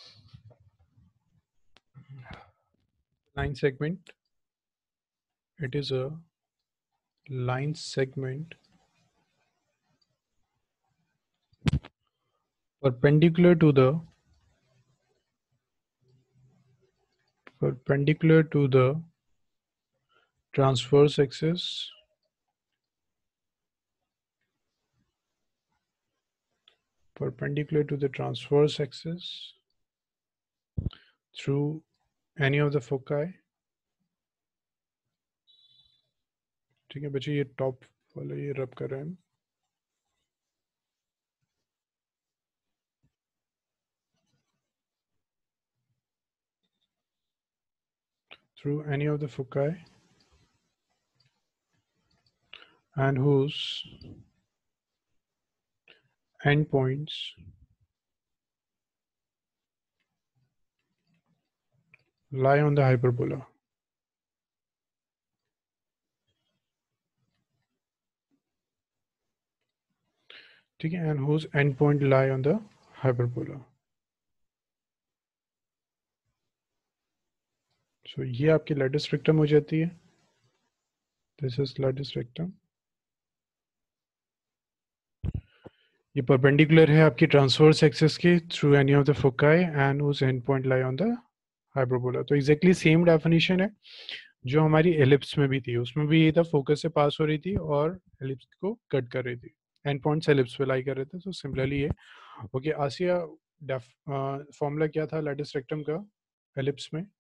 line segment, it is a line segment perpendicular to the perpendicular to the transverse axis perpendicular to the transverse axis through any of the foci। ठीक है बच्चे, ये टॉप वाला ये रब कर रहे हैं। through any of the foci and whose endpoints lie on the hyperbola। ठीक है, and whose endpoint lie on the hyperbola। so ये आपकी लैटिस रेक्टम हो जाती है। This is latus rectum. ये परपेंडिकुलर है आपकी ट्रांसवर्स एक्सिस के through any of the foci and whose endpoint lie on the hyperbola। तो एग्जैक्टली सेम डेफिनेशन है जो हमारी एलिप्स में भी थी, उसमें भी ये था फोकस से पास हो रही थी और एलिप्स को कट कर रही थी, एंड पॉइंट्स एलिप्स पे लाई कर रहे थे। तो सिमिलरली ये ओके। आसिया फॉर्मूला क्या था लैटिस रेक्टम का एलिप्स में?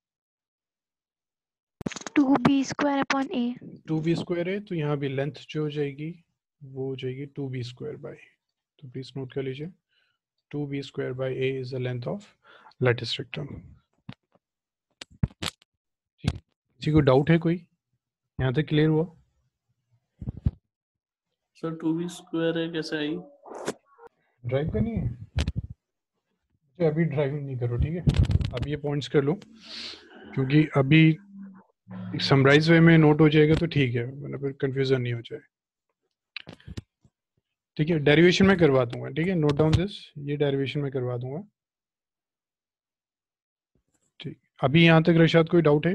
Two B square upon A. Two B square है तो यहाँ भी लेंथ जो हो जाएगी वो हो जाएगी टू बी स्क्वायर बाई, तो प्लीज नोट कर लीजिए two B square by A is the length of latus rectum. ठीक, किसी को डाउट है कोई? यहाँ तक क्लियर हुआ? सर टू बी स्क्वायर है कैसे आई? ड्राइव करनी है मुझे, अभी ड्राइविंग नहीं करो, ठीक है। अब ये पॉइंट्स कर लो, क्योंकि अभी समराइज वे में नोट हो जाएगा तो ठीक है, वरना फिर कंफ्यूजन नहीं हो जाए। ठीक है, डेरिवेशन में करवा दूंगा, ठीक है। नोट डाउन दिस, ये डेरिवेशन में करवा दूंगा। ठीक, अभी यहाँ तक रशाद कोई डाउट है?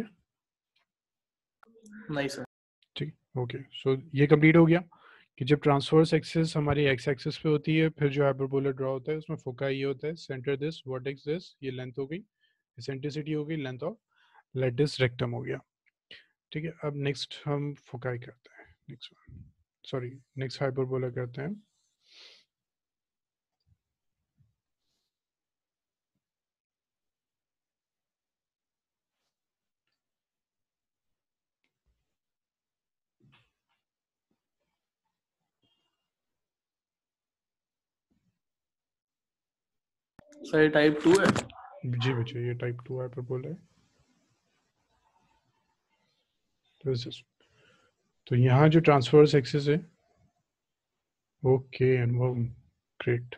नहीं सर। ठीक, ओके। सो ये कंप्लीट हो गया कि जब ट्रांसवर्स एक्सिस हमारी एक्स एक्सिस पे होती है, फिर जो हाइपरबोला ड्रॉ होता है उसमें फोकाई ये होता है, सेंटर दिस, वर्टेक्स दिस, ये लेंथ हो गई, एसेंट्रिसिटी हो गई, लेंथ ऑफ लैटिस रेक्टम हो गया। ठीक है, अब नेक्स्ट हम फोकाई करते हैं, नेक्स्ट सॉरी नेक्स्ट हाइपरबोला करते हैं। सर टाइप टू है? जी बच्चे, ये टाइप टू हाइपरबोला है। तो this is- तो यहाँ जो ट्रांसवर्स एक्सिस है, ओके एंड वो great.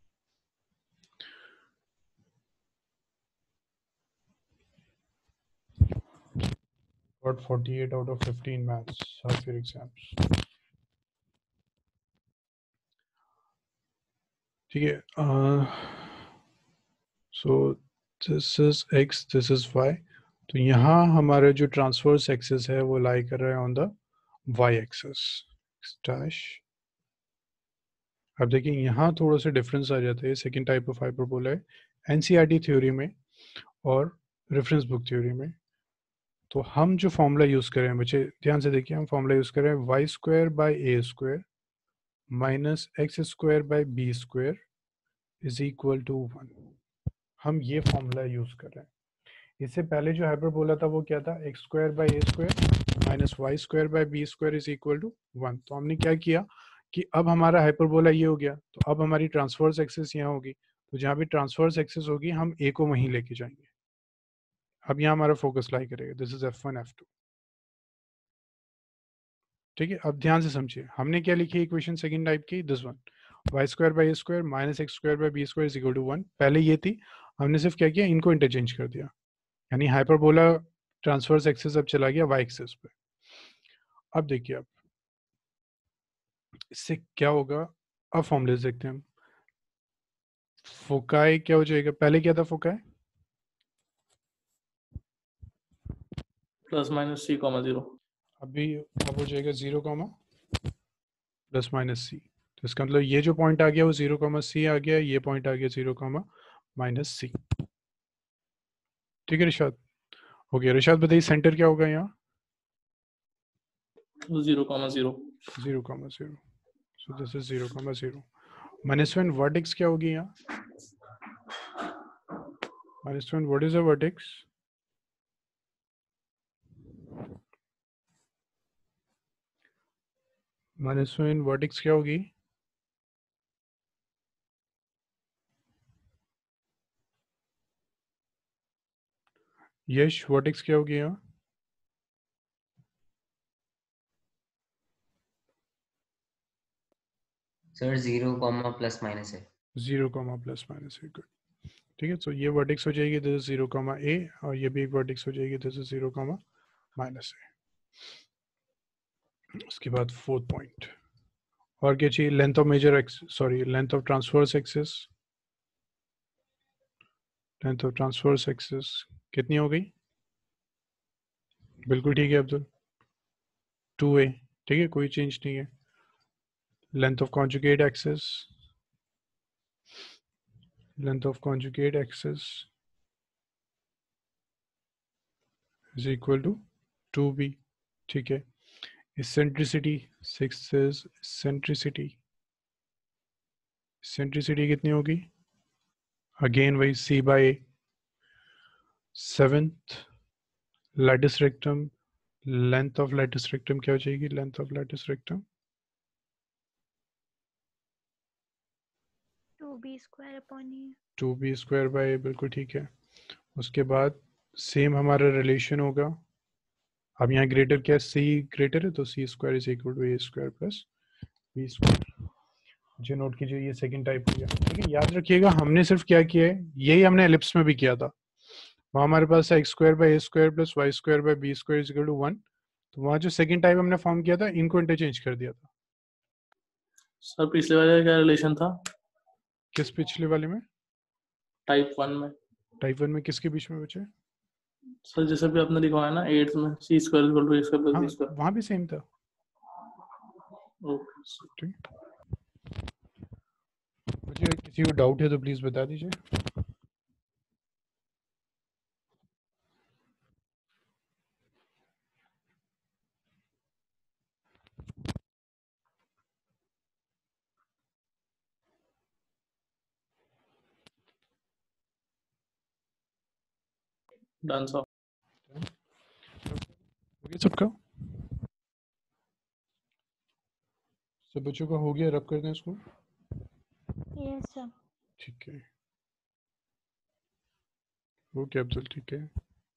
Got forty-eight out of fifteen maths, half year exams. ठीक है, so this is x, this is y। तो यहाँ हमारा जो ट्रांसवर्स एक्सिस है वो लाई कर रहा है on the y axis dash. अब देखिए यहाँ थोड़ा सा डिफरेंस आ जाता है, सेकंड टाइप ऑफ हाइपरबोला है एनसीईआरटी थ्योरी में और रेफरेंस बुक थ्योरी में। तो हम जो फॉर्मूला यूज करें बच्चे ध्यान से देखिए, हम फॉर्मूला यूज करें Y square by A square minus X square by B square is equal to one. हम ये फॉर्मूला यूज कर रहे हैं। इससे पहले जो हाइपरबोला था वो क्या था, X square by A square minus Y square by B square is equal to one. तो हमने क्या किया कि अब हमारा हाइपरबोला ये हो गया, तो अब हमारी ट्रांसवर्स एक्सिस यहाँ होगी, तो जहाँ भी ट्रांसवर्स एक्सिस होगी हम ए को वहीं लेके जाएंगे। अब यहाँ हमारा फोकस लाई करेगा, this is F one F two. ठीक है, अब ध्यान से समझिए, हमने क्या लिखी इक्वेशन सेकंड टाइप की, this one, Y square by A square minus X square by B square is equal to one. पहले ये थी, हमने सिर्फ क्या किया, इनको इंटरचेंज कर दिया, यानी हाइपरबोला ट्रांसवर्स एक्सिस अब चला गया वाई एक्सिस पे। अब देखिए, अब इससे क्या होगा, अब फॉर्मूले देखते हैं हम। फोकाई क्या हो जाएगा, पहले क्या था foci, plus minus C comma zero. अभी अब हो जाएगा zero comma plus minus C. तो इसका मतलब ये जो पॉइंट आ गया वो जीरो कॉमा सी आ गया, ये पॉइंट आ गया जीरो कॉमा माइनस सी। ठीक है रिशाद, हो गया। रिशाद बताइए सेंटर क्या होगा यहाँ, zero comma zero. Zero comma zero, so this is zero comma zero. Minus one vertex क्या होगी यहाँ, minus one what is a vertex, minus one vertex क्या होगी, यश वर्टेक्स क्या होगी यहाँ, sir zero comma plus minus है। जीरो कॉमा प्लस माइनस है, गुड। ठीक है, तो ये वर्टेक्स हो जाएगी, this is zero comma A, और ये भी एक वर्टेक्स हो जाएगी, this is zero comma minus A. उसके बाद फोर्थ पॉइंट, और क्या चाहिए, length of major axis, sorry length of transverse axis, length of transverse axis कितनी हो गई, बिल्कुल ठीक है अब्दुल, टू ए। ठीक है, कोई चेंज नहीं है। Length of conjugate axis, length of conjugate axis is equal to two B. ठीक है, eccentricity six is eccentricity, eccentricity कितनी होगी, अगेन वही C by A. Seventh latus rectum, length of latus rectum क्या हो जाएगी, length of latus rectum two B square upon A. Two B square by A, बिल्कुल ठीक है। उसके बाद सेम हमारा रिलेशन होगा, अब यहाँ ग्रेटर क्या, सी ग्रेटर है तो C square is equal to A square plus B square. जो नोट कीजिए ये सेकंड टाइप हो गया। ठीक है, याद रखिएगा हमने सिर्फ क्या किया है, यही हमने एलिप्स में भी किया था। वहाँ हमारे पास है X square by A square plus Y square by B square is equal to one. तो वहाँ जो सेकंड टाइप हमने फॉर्म किया था, इनको इंटरचेंज कर दिया था। सर पिछले वाले का क्या रिलेशन था? किस पिछले वाले में? टाइप वन में। टाइप वन में किसके बीच में बचे? सर जैसे भी आपने लिखवाया ना एट में C square equal to A square plus हाँ, बी स्क्वायर। वहाँ भी सेम था। ओके ठीक, मुझे किसी को डाउट है तो प्लीज बता दीजिए। Done sir. हो गया सबका? सब बच्चों का हो गया? रब कर दें इसको। Yes sir. ठीक है, ओके अफजल, ठीक है।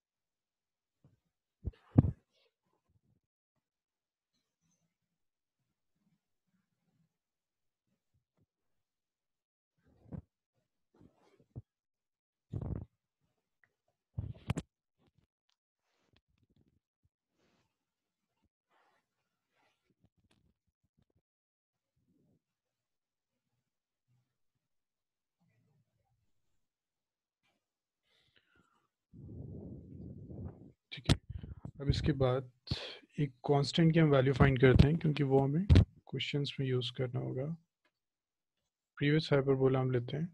ठीक है, अब इसके बाद एक कांस्टेंट की हम वैल्यू फाइंड करते हैं, क्योंकि वो हमें क्वेश्चंस में यूज करना होगा। प्रीवियस हाइपरबोला हम लेते हैं।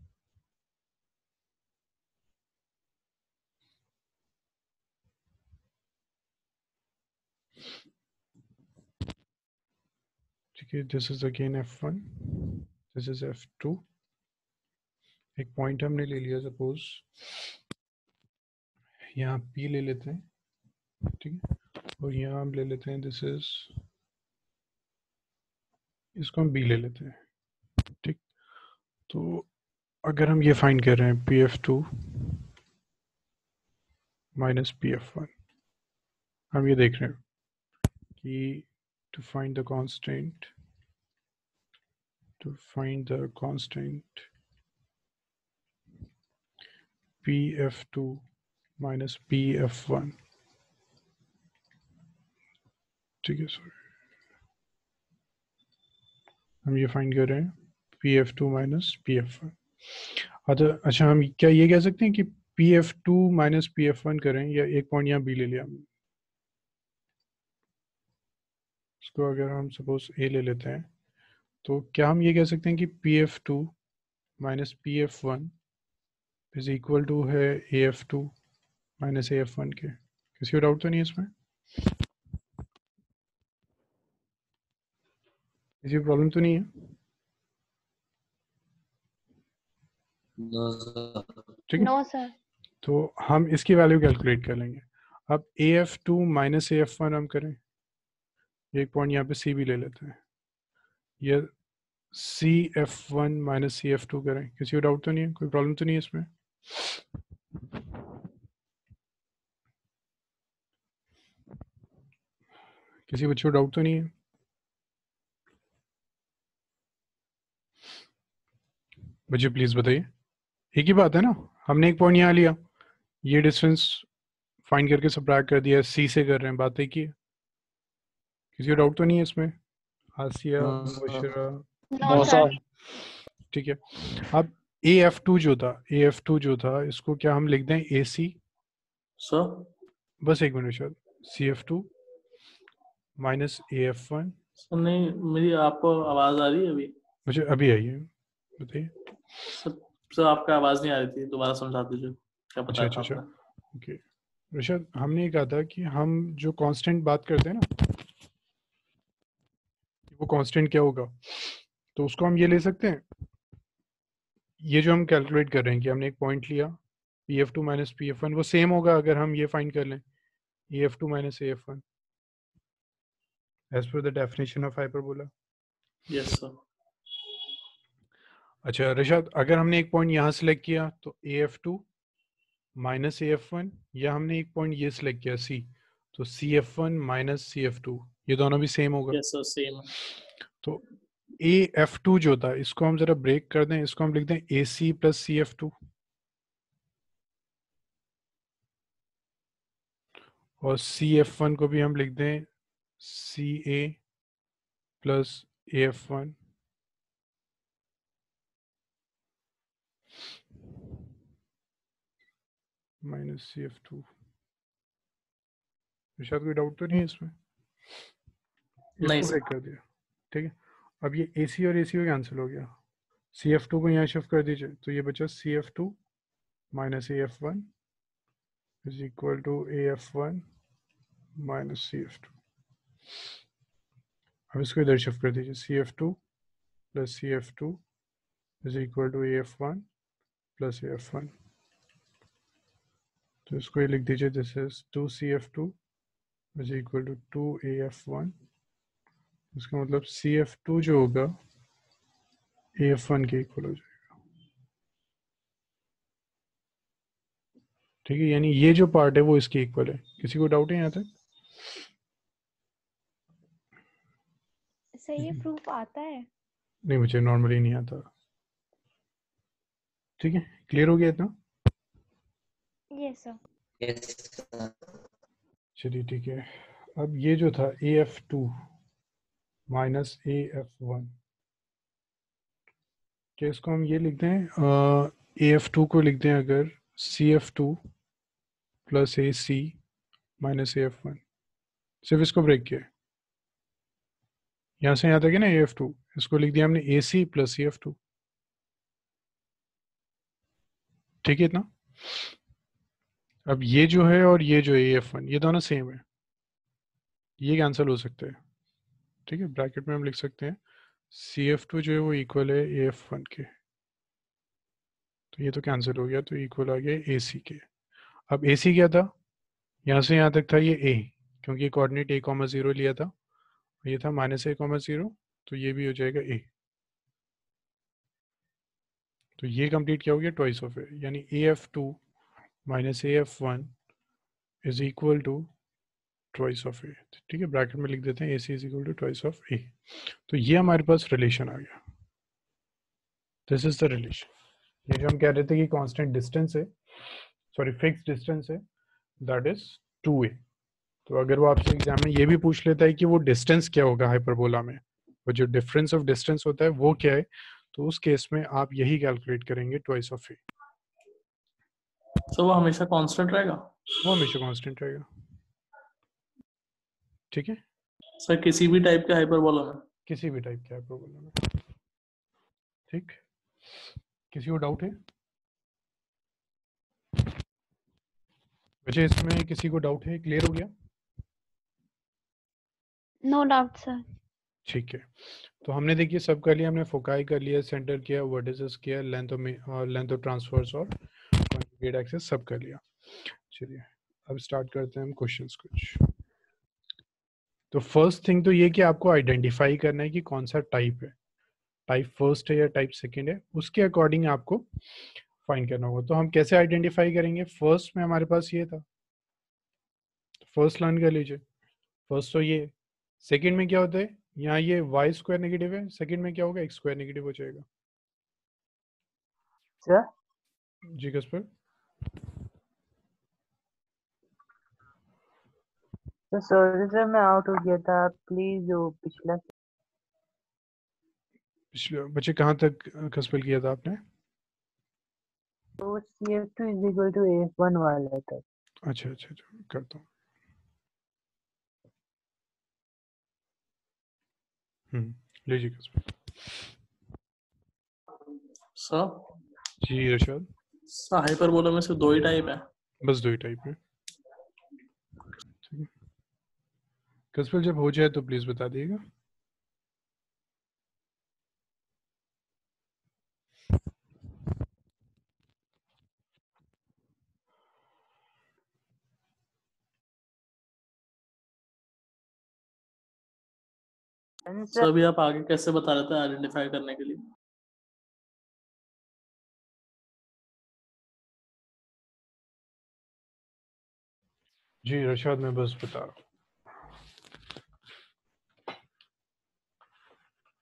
ठीक है, this is again F one, this is F two. एक पॉइंट हमने ले लिया, सपोज यहाँ P ले लेते हैं, ठीक है, और यहाँ हम ले लेते हैं दिस इज, इसको हम B ले लेते हैं। ठीक, तो अगर हम ये फाइंड कर रहे हैं P F two minus P F one, हम ये देख रहे हैं कि to find the constant, to find the constant P F two minus P F one, ठीक है सॉरी, हम ये फाइंड कर रहे हैं P F two minus P F one। अच्छा अच्छा, हम क्या ये कह सकते हैं कि P F two minus P F one करें, या एक पॉइंट यहाँ B ले लिया हमने, इसको अगर हम सपोज A ले लेते हैं, तो क्या हम ये कह सकते हैं कि P F two minus P F one is equal to है A F two minus A F one के? किसी को डाउट तो नहीं है इसमें? किसी को प्रॉब्लम तो नहीं है? ठीक है, नो सर। तो हम इसकी वैल्यू कैलकुलेट कर लेंगे। अब A F two minus A F one हम करें, एक पॉइंट यहाँ पे C भी ले लेते हैं, या C F one minus C F two करें, किसी को डाउट तो नहीं है? कोई प्रॉब्लम तो नहीं है इसमें? किसी बच्चे को डाउट तो नहीं है? बच्चे प्लीज बताइए। एक ही बात है ना, हमने एक पॉइंट यहाँ लिया, ये डिस्टेंस फाइंड करके सबट्रैक्ट कर दिया, सी से कर रहे हैं, बात एक ही है। किसी को डाउट तो नहीं है इसमें? Asiya, Mubashra, no sir. ठीक है। अब A F two जो था, A F two जो था, इसको क्या हम लिख दें A C? सर बस एक मिनट शायद, C F two minus A F one। Sir नहीं, मेरी आपको आवाज आ रही है अभी? मुझे अभी आई है, बताइए। सर सर आपका आवाज नहीं आ रही थी, दोबारा समझा दीजिए क्या अच्छा बताया अच्छा था अच्छा, आपने? ओके ऋषभ, हमने ये कहा था कि हम जो कांस्टेंट बात करते हैं ना, वो कांस्टेंट क्या होगा, तो उसको हम ये ले सकते हैं, ये जो हम कैलकुलेट कर रहे हैं कि हमने एक पॉइंट लिया P F two minus P F one, वो सेम होगा अगर हम ये फाइंड कर लें A F two minus A F one as per the definition of hyperbola. Yes sir. अच्छा ऋषभ, अगर हमने एक पॉइंट यहाँ सेलेक्ट किया तो A F two minus A F one, या हमने एक पॉइंट ये सेलेक्ट किया C, तो C F one minus C F two, ये दोनों भी सेम होगा। यस सर सेम है। तो ए एफ टू जो था इसको हम जरा ब्रेक कर दें, इसको हम लिख दें A C plus C F two, और सी एफ वन को भी हम लिख दें C A plus A F one minus C F two. शायद कोई डाउट तो नहीं है इसमें? नहीं इसको सर। ब्रेक कर दिया, ठीक है। अब ये ए सी और ए सी को कैंसिल हो गया, सी एफ टू को यहाँ शिफ्ट कर दीजिए, तो ये बचा C F two minus A F one is equal to A F one minus C F two. अब इसको इधर शिफ्ट कर दीजिए, C F two plus C F two is equal to A F one plus A F one. तो इसको ये लिख दीजिए, this is two C F two is equal to two A F one. इसका मतलब C F two जो होगा ए F one के इक्वल हो जाएगा, ठीक है। यानी ये जो पार्ट है वो इसके इक्वल है। किसी को डाउट है यहाँ तक? सर ये प्रूफ आता है? नहीं, मुझे नॉर्मली नहीं आता। ठीक है, क्लियर हो गया इतना? Yes sir. Yes sir. चलिए ठीक है। अब ये जो था A F two minus A F one, क्या इसको हम ये लिख दें, ए एफ टू को लिख दें अगर C F two plus A C minus A F one. सिर्फ इसको ब्रेक किया, यहाँ से यहाँ तक है ना ए एफ टू, इसको लिख दिया हमने A C plus C F two, ठीक है इतना। अब ये जो है और ये जो है ए एफ वन, ये दोनों सेम है, ये कैंसिल हो सकते हैं, ठीक है। ब्रैकेट में हम लिख सकते हैं सी एफ टू जो है वो इक्वल है ए एफ वन के, तो ये तो कैंसिल हो गया, तो इक्वल आ गया ए सी के। अब ए सी क्या था, यहाँ से यहाँ तक था ये ए, क्योंकि कोऑर्डिनेट ए कॉमा जीरो लिया था, ये था माइनस ए कॉमा जीरो, तो ये भी हो जाएगा ए। तो ये कंप्लीट क्या हो गया, ट्वाइस ऑफ ए, यानी A F two minus A F one is equal to twice of A, ठीक है। ब्रैकेट में लिख देते हैं A C is equal to twice of A. तो ये हमारे पास रिलेशन आ गया, दिस इज द रिलेशन। ये जो हम कह रहे थे कि कांस्टेंट डिस्टेंस है, सॉरी फिक्स डिस्टेंस है, दैट इज टू ए। तो अगर वो आपसे एग्जाम में ये भी पूछ लेता है कि वो डिस्टेंस क्या होगा हाइपरबोला में, वो जो डिफरेंस ऑफ डिस्टेंस होता है वो क्या है, तो उस केस में आप यही कैलकुलेट करेंगे ट्वाइस ऑफ ए। तो वो हमेशा कांस्टेंट रहेगा? वो हमेशा कांस्टेंट रहेगा, ठीक है। सर किसी भी टाइप के हाइपरबोला में? किसी भी टाइप के हाइपरबोला में, ठीक। किसी को डाउट है? वैसे इसमें किसी को डाउट है? क्लियर हो गया? No doubt sir. ठीक है, तो हमने देखिए सब कर लिया, हमने फोकाई कर लिया, सेंटर किया, वर्टिसेस किया, लेंथ और लेंथ ऑफ ट्रांसफर्स और कॉन्जुगेट एक्सिस सब कर लिया। चलिए अब स्टार्ट करते हैं हम क्वेश्चंस कुछ। तो फर्स्ट थिंग तो ये कि आपको आइडेंटिफाई करना है कि कौन सा टाइप है, टाइप फर्स्ट है या टाइप सेकंड है, उसके अकॉर्डिंग आपको फाइंड करना होगा। तो हम कैसे आइडेंटिफाई करेंगे? फर्स्ट में हमारे पास ये था, फर्स्ट लर्न कर लीजिए, फर्स्ट तो ये। सेकंड में क्या होता है, यहाँ ये वाई स्क्वायर नेगेटिव है, सेकंड में क्या होगा, एक्स स्क्वायर नेगेटिव हो जाएगा। सर जी कस पर? सर सॉरी सर मैं आउट हो गया था, प्लीज जो पिछला पिछले बच्चे कहाँ तक कस्पल किया था आपने? तो C F two is equal to A F one वाला था। अच्छा अच्छा अच्छा, करता हूँ। हम्म, लीजिए कस्पल। Sir ji Rashad. Sir hyperbola में सिर्फ दो ही टाइप है? बस दो ही टाइप है, ठीक है। कस्पल जब हो जाए तो प्लीज बता दिएगा। सर अभी आप आगे कैसे बता रहे थे आइडेंटिफाई करने के लिए? जी रशाद मैं बस बता रहा हूँ।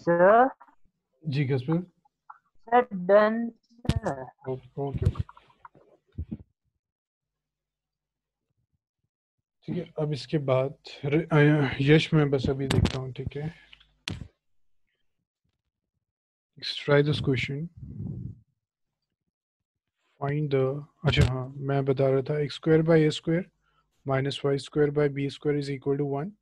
Sir ji Kaspar sir done sir okay okay ठीक है। अब इसके बाद र- अ, यश मैं बस अभी देखता हूँ, ठीक है। Let's try this question. Find the, अच्छा हाँ मैं बता रहा था X square by A square minus Y square by B square is equal to one.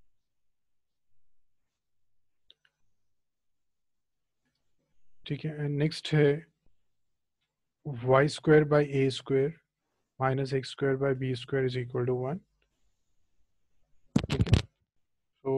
ठीक है। एंड नेक्स्ट है Y square by A square minus X square by B square is equal to one. ठीक है। तो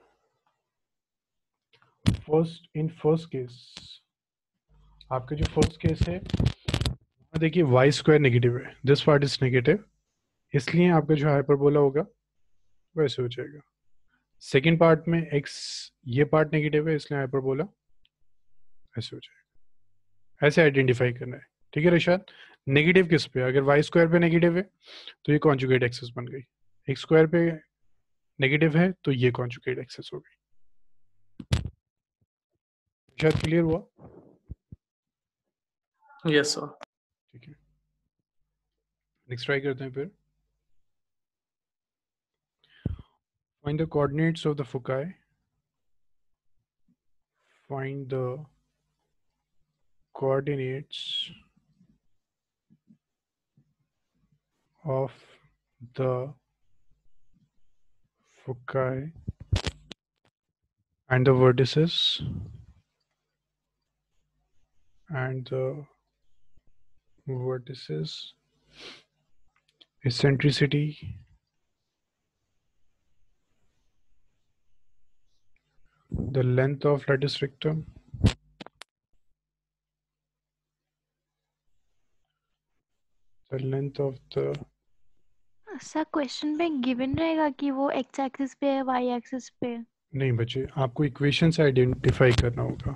first in first case आपका जो first case है वहाँ देखिए वाई स्क्वायर नेगेटिव है, दिस पार्ट इज नेगेटिव, इसलिए आपका जो हाइपरबोला होगा वैसे हो जाएगा। सेकेंड पार्ट में x ये पार्ट नेगेटिव है इसलिए हाइपरबोला ऐसे हो जाएगा। ऐसे आइडेंटिफाई करना है, ठीक है रिशाद। नेगेटिव किस पे, अगर वाई स्क्वायर पे नेगेटिव है तो ये कॉन्जुगेट एक्सेस बन गई, एक्स स्क्वायर पे नेगेटिव है तो ये कॉन्जुगेट एक्सेस हो गई। रिशाद क्लियर हुआ? Yes sir. ठीक है, नेक्स्ट ट्राई करते हैं फिर। Find the coordinates of the foci. Find the coordinates of the foci and the vertices and the vertices, eccentricity, the length of lattice rectum, the length of the sir question में given रहेगा कि वो x axis पे है Y axis पे है। नहीं बच्चे, आपको इक्वेशन से आइडेंटिफाई करना होगा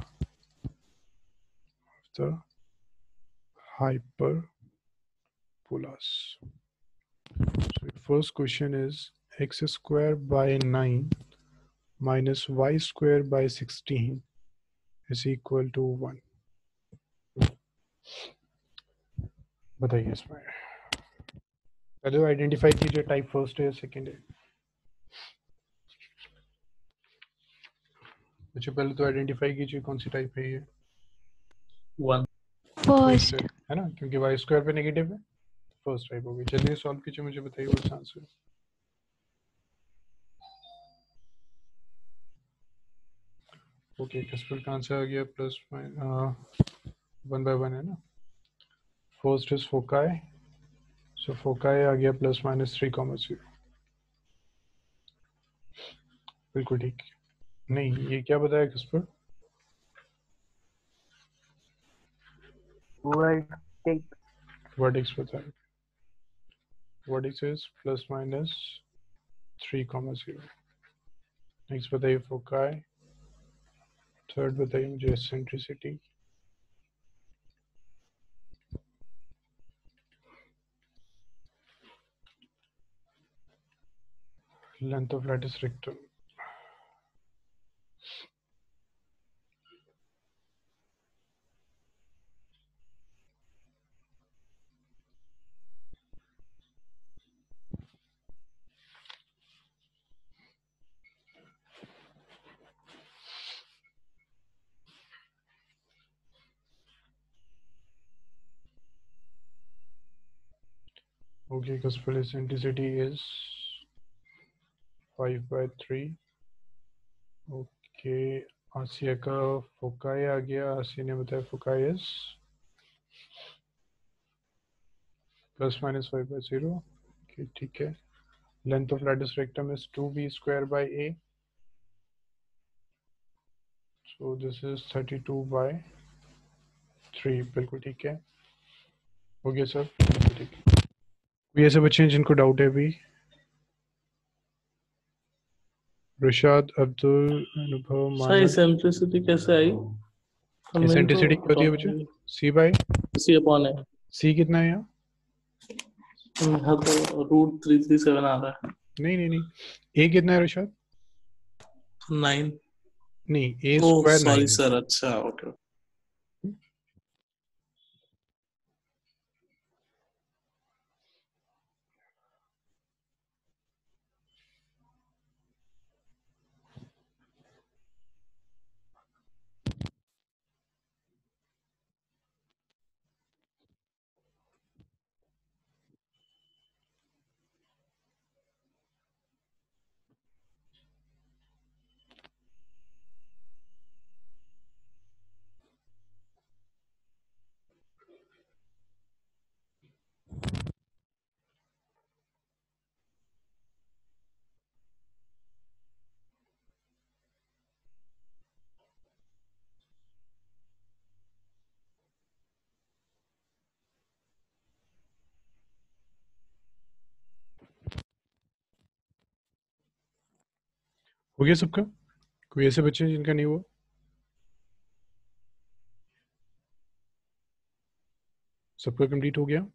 the hyperbolas. So the first question is x square by nine minus y square by sixteen is equal to one. बताइए इसमें पहले आइडेंटिफाई कीजिए टाइप फर्स्ट है या सेकंड है। बच्चे पहले तो आइडेंटिफाई कीजिए कौन सी टाइप है ये। वन फर्स्ट है, है ना, क्योंकि वाई स्क्वायर पे नेगेटिव है, फर्स्ट टाइप होगी। चलिए सॉल्व कीजिए, मुझे बताइए व्हाट्स आंसर। ओके कस्पर का आंसर आ गया प्लस वन बाय वन है ना। First is foci, so foci आ गया plus minus three comma zero. बिल्कुल ठीक। नहीं ये क्या बताया कस्पर? वर्टेक्स वर्टेक्स बताया, vertex is plus minus three comma zero. Next बताइए फोकाई। थर्ड बताइए मुझे eccentricity. Length of latus rectum. Okay, Kaspar, eccentricity is five by three. Okay, Asiya का फोकाई आ गया, आसिया ने बताया foci is plus minus five by zero. Okay, ठीक है। Length of lattice rectum is two b square by a. So this is thirty-two by three. बिल्कुल ठीक है। हो गया सर, बिल्कुल ठीक है। कोई ऐसे बच्चे हैं जिनको डाउट है अभी? रुशाद, अब्दुल, अनुभव, सर मानव। इसेंट्रिसिटी कैसे आई? एसेंट्रिसिटी क्या होती है बच्चे? सी बाई सी अपॉन है। सी कितना है यहाँ? यहाँ तो रूट थ्री थ्री सेवन आ रहा है। नहीं नहीं नहीं, ए कितना है रुशाद? नाइन। नहीं A oh square sorry nine है सर, अच्छा ओके। हो गया सबका? कोई ऐसे बच्चे हैं जिनका नहीं हुआ? सबका कंप्लीट हो गया?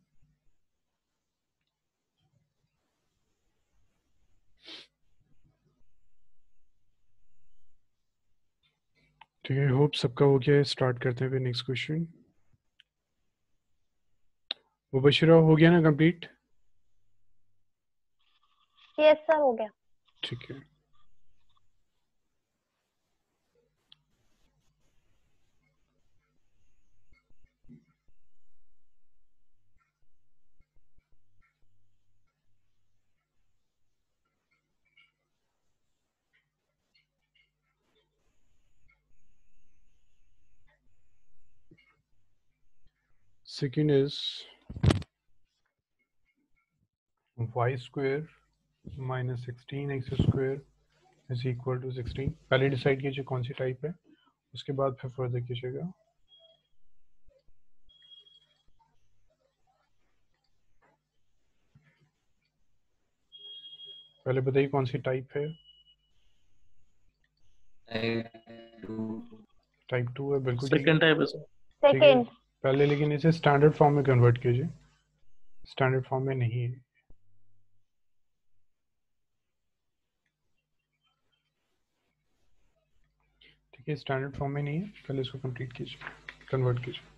ठीक है, होप सबका हो गया है। स्टार्ट करते हैं फिर नेक्स्ट क्वेश्चन। मुबशिरा हो गया ना कंप्लीट? यस सर, हो गया। ठीक है। Second is y square minus sixteen x square is equal to sixteen. पहले डिसाइड कीजिए कौन सी टाइप है, उसके बाद फिर फर्दर कीजिएगा। पहले बताइए कौन सी टाइप है। टाइप टू है, बिल्कुल ठीक है। सेकंड टाइप है सर। ठीक है, सेकंड। पहले लेकिन इसे स्टैंडर्ड फॉर्म में कन्वर्ट कीजिए। स्टैंडर्ड फॉर्म में नहीं है। ठीक है, स्टैंडर्ड फॉर्म में नहीं है, पहले इसको कंप्लीट कीजिए, कन्वर्ट कीजिए।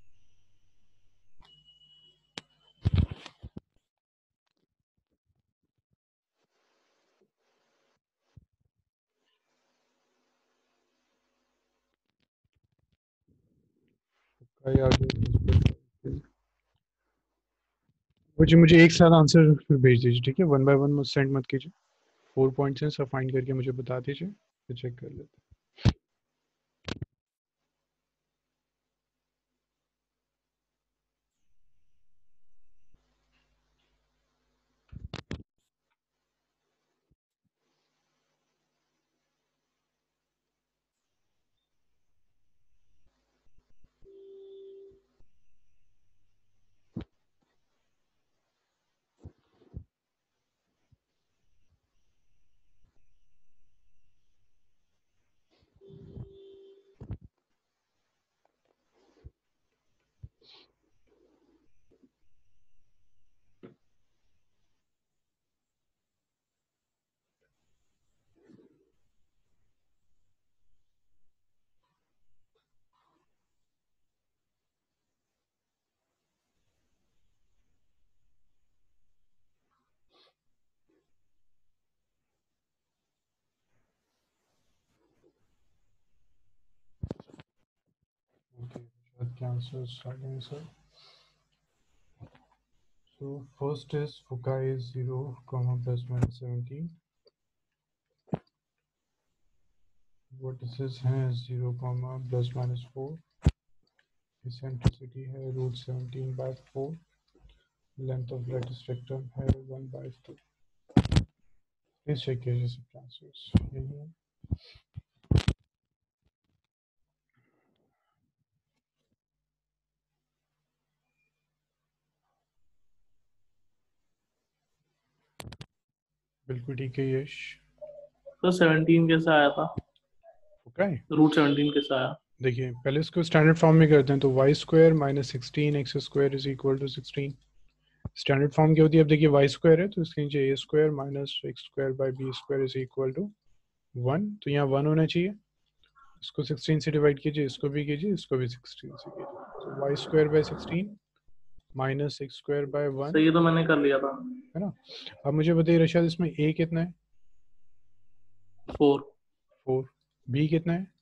मुझे मुझे एक साथ आंसर फिर भेज दीजिए, ठीक है? वन बाय वन मुझे सेंड मत कीजिए। फोर पॉइंट्स हैं, सब फाइंड करके मुझे बता दीजिए, फिर चेक कर लेते हैं। Okay, answers starting, sir. So first is foci is zero, comma plus minus seventeen. Vertices है zero, comma plus minus four. Eccentricity है root seventeen by four. Length of lattice rectum है one by two. Please check कीजिए सब answers। यही है। बिल्कुल ठीक है यश। तो सेवनटीन कैसे आया था? Okay. रूट सेवनटीन कैसे आया? देखिए पहले इसको स्टैंडर्ड फॉर्म में करते हैं, तो Y square minus sixteen X square is equal to sixteen. Standard form क्या होती है? अब देखिए वाई स्क्वायर है तो इसके नीचे A square minus X square by B square is equal to one, तो यहाँ वन होना चाहिए। इसको सिक्सटीन से डिवाइड कीजिए, इसको भी कीजिए, इसको भी सिक्सटीन से कीजिए। तो Y square by sixteen minus X square by one, तो ये तो मैंने कर लिया था। है ना। अब मुझे बताइए रशाद, इसमें ए कितना है? फोर। फोर। बी कितना है?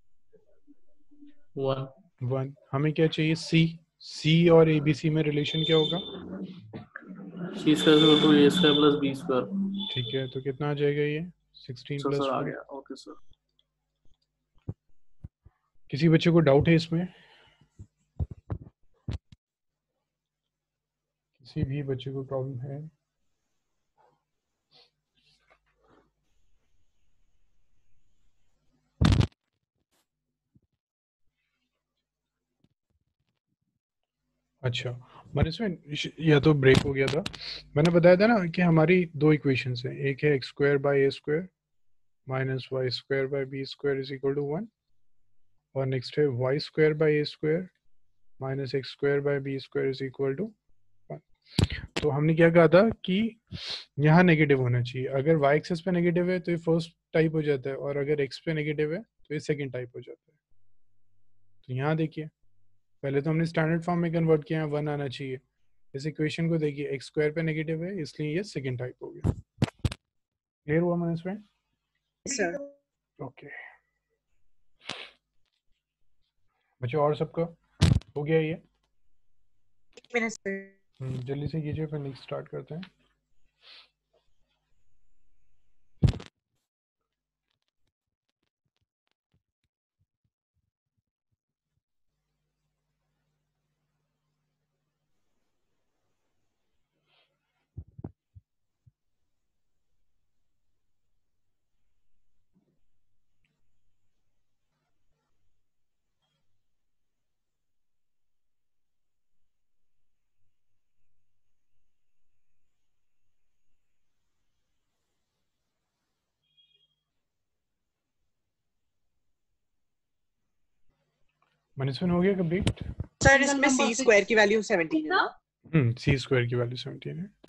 वन। वन। हमें क्या चाहिए? सी। सी और ए बी सी में रिलेशन क्या होगा? C square equal to A square plus B square. ठीक है, तो कितना आ जाएगा ये? सिक्सटीन सर प्लस सर आ वन। गया। Okay sir. किसी बच्चे को डाउट है इसमें? किसी भी बच्चे को प्रॉब्लम है? अच्छा, मैंने इसमें या तो ब्रेक हो गया था। मैंने बताया था ना कि हमारी दो इक्वेशंस हैं, एक है X square by A square minus Y square by B square is equal to one, और नेक्स्ट है Y square by A square minus X square by B square is equal to one. तो हमने क्या कहा था कि यहाँ negative होना चाहिए। अगर वाई एक्सिस पे नेगेटिव है तो ये फर्स्ट टाइप हो जाता है, और अगर एक्स पे नेगेटिव है तो ये सेकेंड टाइप हो जाता है। तो यहाँ देखिए, पहले तो हमने स्टैंडर्ड फॉर्म में कन्वर्ट किया है, वन आना चाहिए। इस इक्वेशन को देखिए, एक्स स्क्वायर पे नेगेटिव है इसलिए ये सेकेंड टाइप हो गया। क्लियर हुआ मैंने इसमें? सर ओके बच्चों, और सबका हो गया ये? Minute sir. हम्म, जल्दी से कीजिए, फिर नेक्स्ट स्टार्ट करते हैं। मनीषवन हो गया कंप्लीट? सर इसमें सी स्क्वायर की वैल्यू सेवनटीन है ना? हम्म सी स्क्वायर की वैल्यू सेवनटीन है।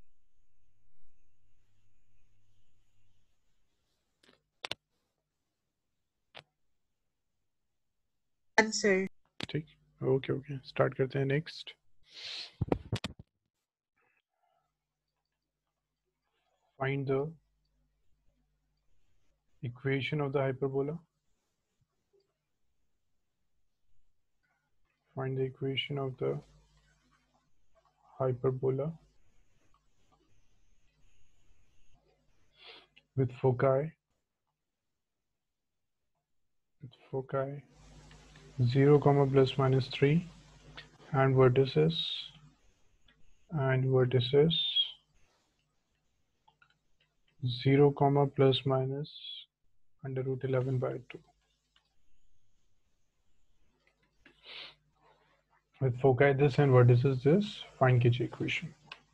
आंसर। ठीक, ओके ओके स्टार्ट करते हैं। Next, find the equation of the hyperbola. Find the equation of the hyperbola with foci with foci zero comma plus minus three and vertices and vertices zero comma plus minus under root eleven by two. With foci this and vertices this, find K J equation.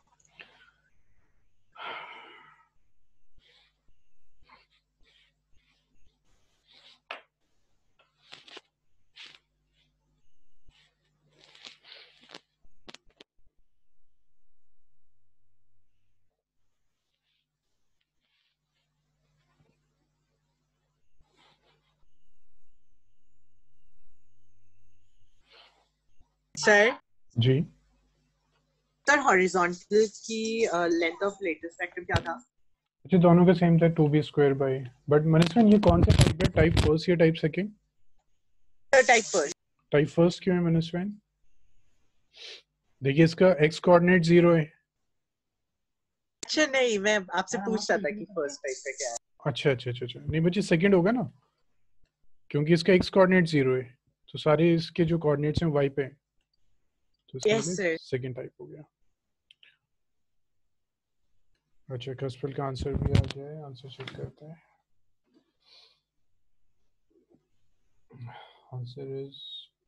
Sir ji, sir horizontal की length of latus rectum क्या था? अच्छा दोनों का same था, two B square by. But मनीषवन ये कौन सा टाइप है? टाइप फर्स्ट या type second? Sir type first. Type first क्यों है मनीषवन? देखिए इसका एक्स कोऑर्डिनेट जीरो है। अच्छा नहीं, मैं आपसे पूछ रहा था कि फर्स्ट टाइप का क्या है। अच्छा अच्छा अच्छा अच्छा नहीं बच्चे, सेकंड होगा ना, क्योंकि इसका एक्स कोऑर्डिनेट जीरो है, तो सारे इसके जो कोऑर्डिनेट्स हैं वाई पे हैं, तो इसका Yes, sir. सेकंड टाइप हो गया। अच्छा, कस्पल का आंसर भी आ जाए, आंसर चेक करते हैं। Answer is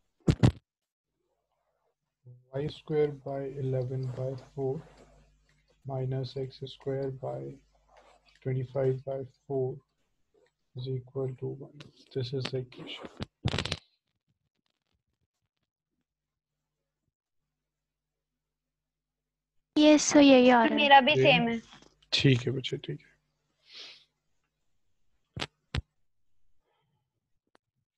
y square by eleven by four minus x square by twenty-five by four is equal to one. This is the equation. Yes sir यही आ रहा है। मेरा भी ये- सेम है। ठीक है बच्चे, ठीक है।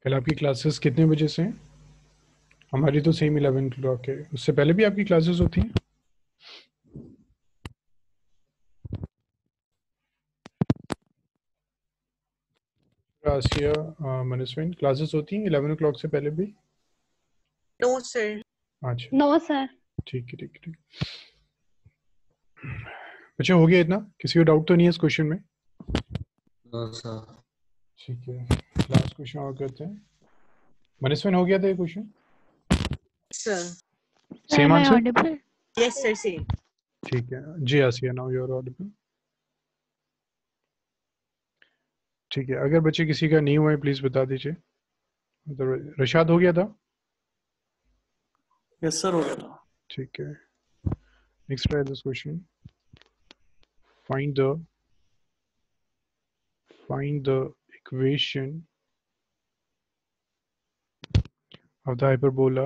कल आपकी क्लासेस कितने बजे से हैं? हमारी तो सेम इलेवन क्लॉक है। उससे पहले भी आपकी क्लासेस होती हैं? आसिया, मनस्विन, क्लासेस होती हैं इलेवन ओ क्लॉक से पहले भी? No sir. अच्छा नो सर। ठीक है ठीक है ठीक। अच्छा हो गया इतना? किसी को डाउट तो नहीं है इस क्वेश्चन में? No sir. ठीक है, लास्ट क्वेश्चन और करते हैं। मनस्विन हो गया था ये question? Sir. Same Am I answer? audible? Yes sir same. ठीक है जी Asiya, now you are audible. ठीक है, अगर बच्चे किसी का नहीं हुआ है प्लीज बता दीजिए। मतलब रशाद हो गया था? यस सर हो गया था। ठीक है, next try this question. Find the find the equation of the hyperbola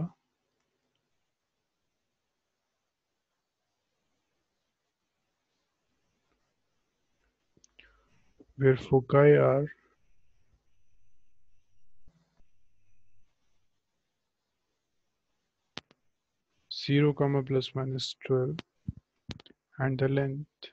where foci are zero comma plus minus twelve and the length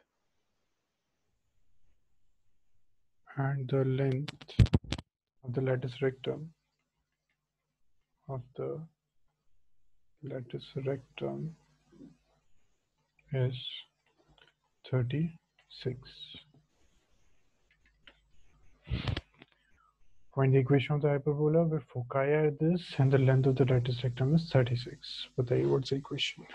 and the length of the lattice rectum of the lattice rectum is thirty-six. Find the equation of the hyperbola where foci are this and the length of the lattice rectum is thirty-six. बताइए what's the equation?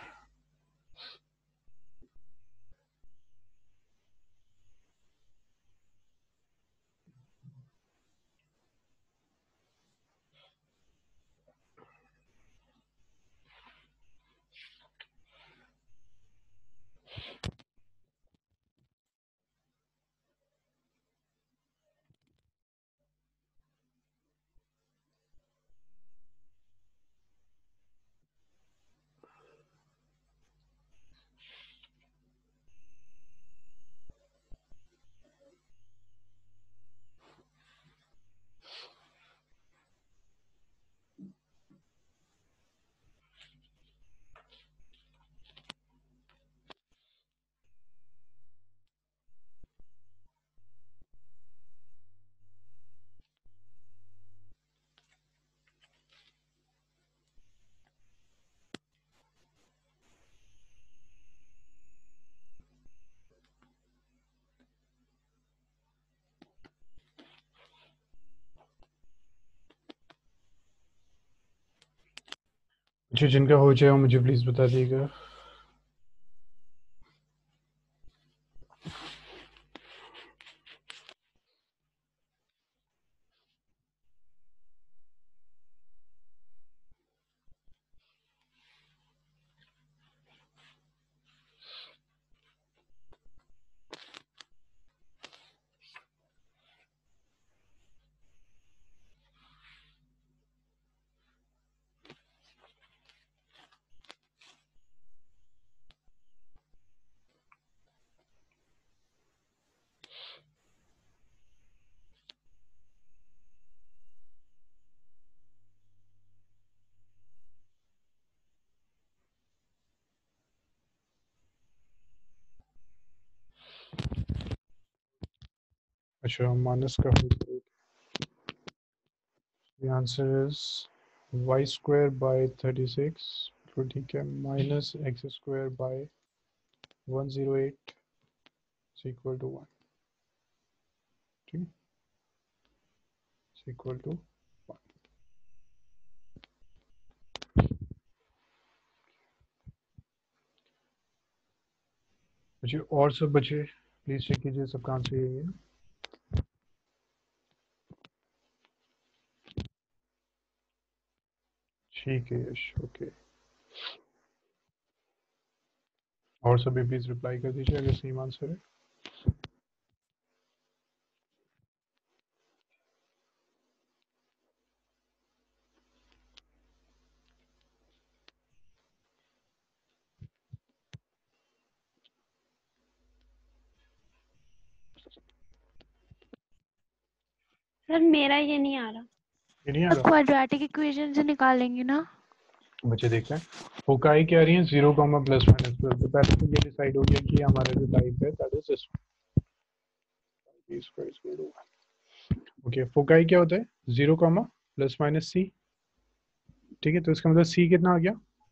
जो जिनका हो जाए मुझे please बता दीजिएगा। अच्छा minus का हो जाएगा। The answer is y square by thirty-six, तो ठीक है, minus x square by one hundred eight is equal to one, ठीक है, is equal to one। बच्चे और सब बच्चे प्लीज चेक कीजिए सबका आंसर यही है। ठीक है यश, ओके। और सभी प्लीज रिप्लाई कर दीजिए अगर सेम आंसर है। सर मेरा ये नहीं आ रहा। ये नहीं आ रहा क्वाड्रेटिक इक्वेशन से निकालेंगे ना। बच्चे देखते हैं फोकाई क्या आ रही है zero comma plus minus twelve. तो पहले तो ये डिसाइड हो गया कि हमारा जो टाइप है that is this square equal to okay. Foci क्या होता है zero comma plus minus c. ठीक है, तो इसका मतलब सी कितना आ गया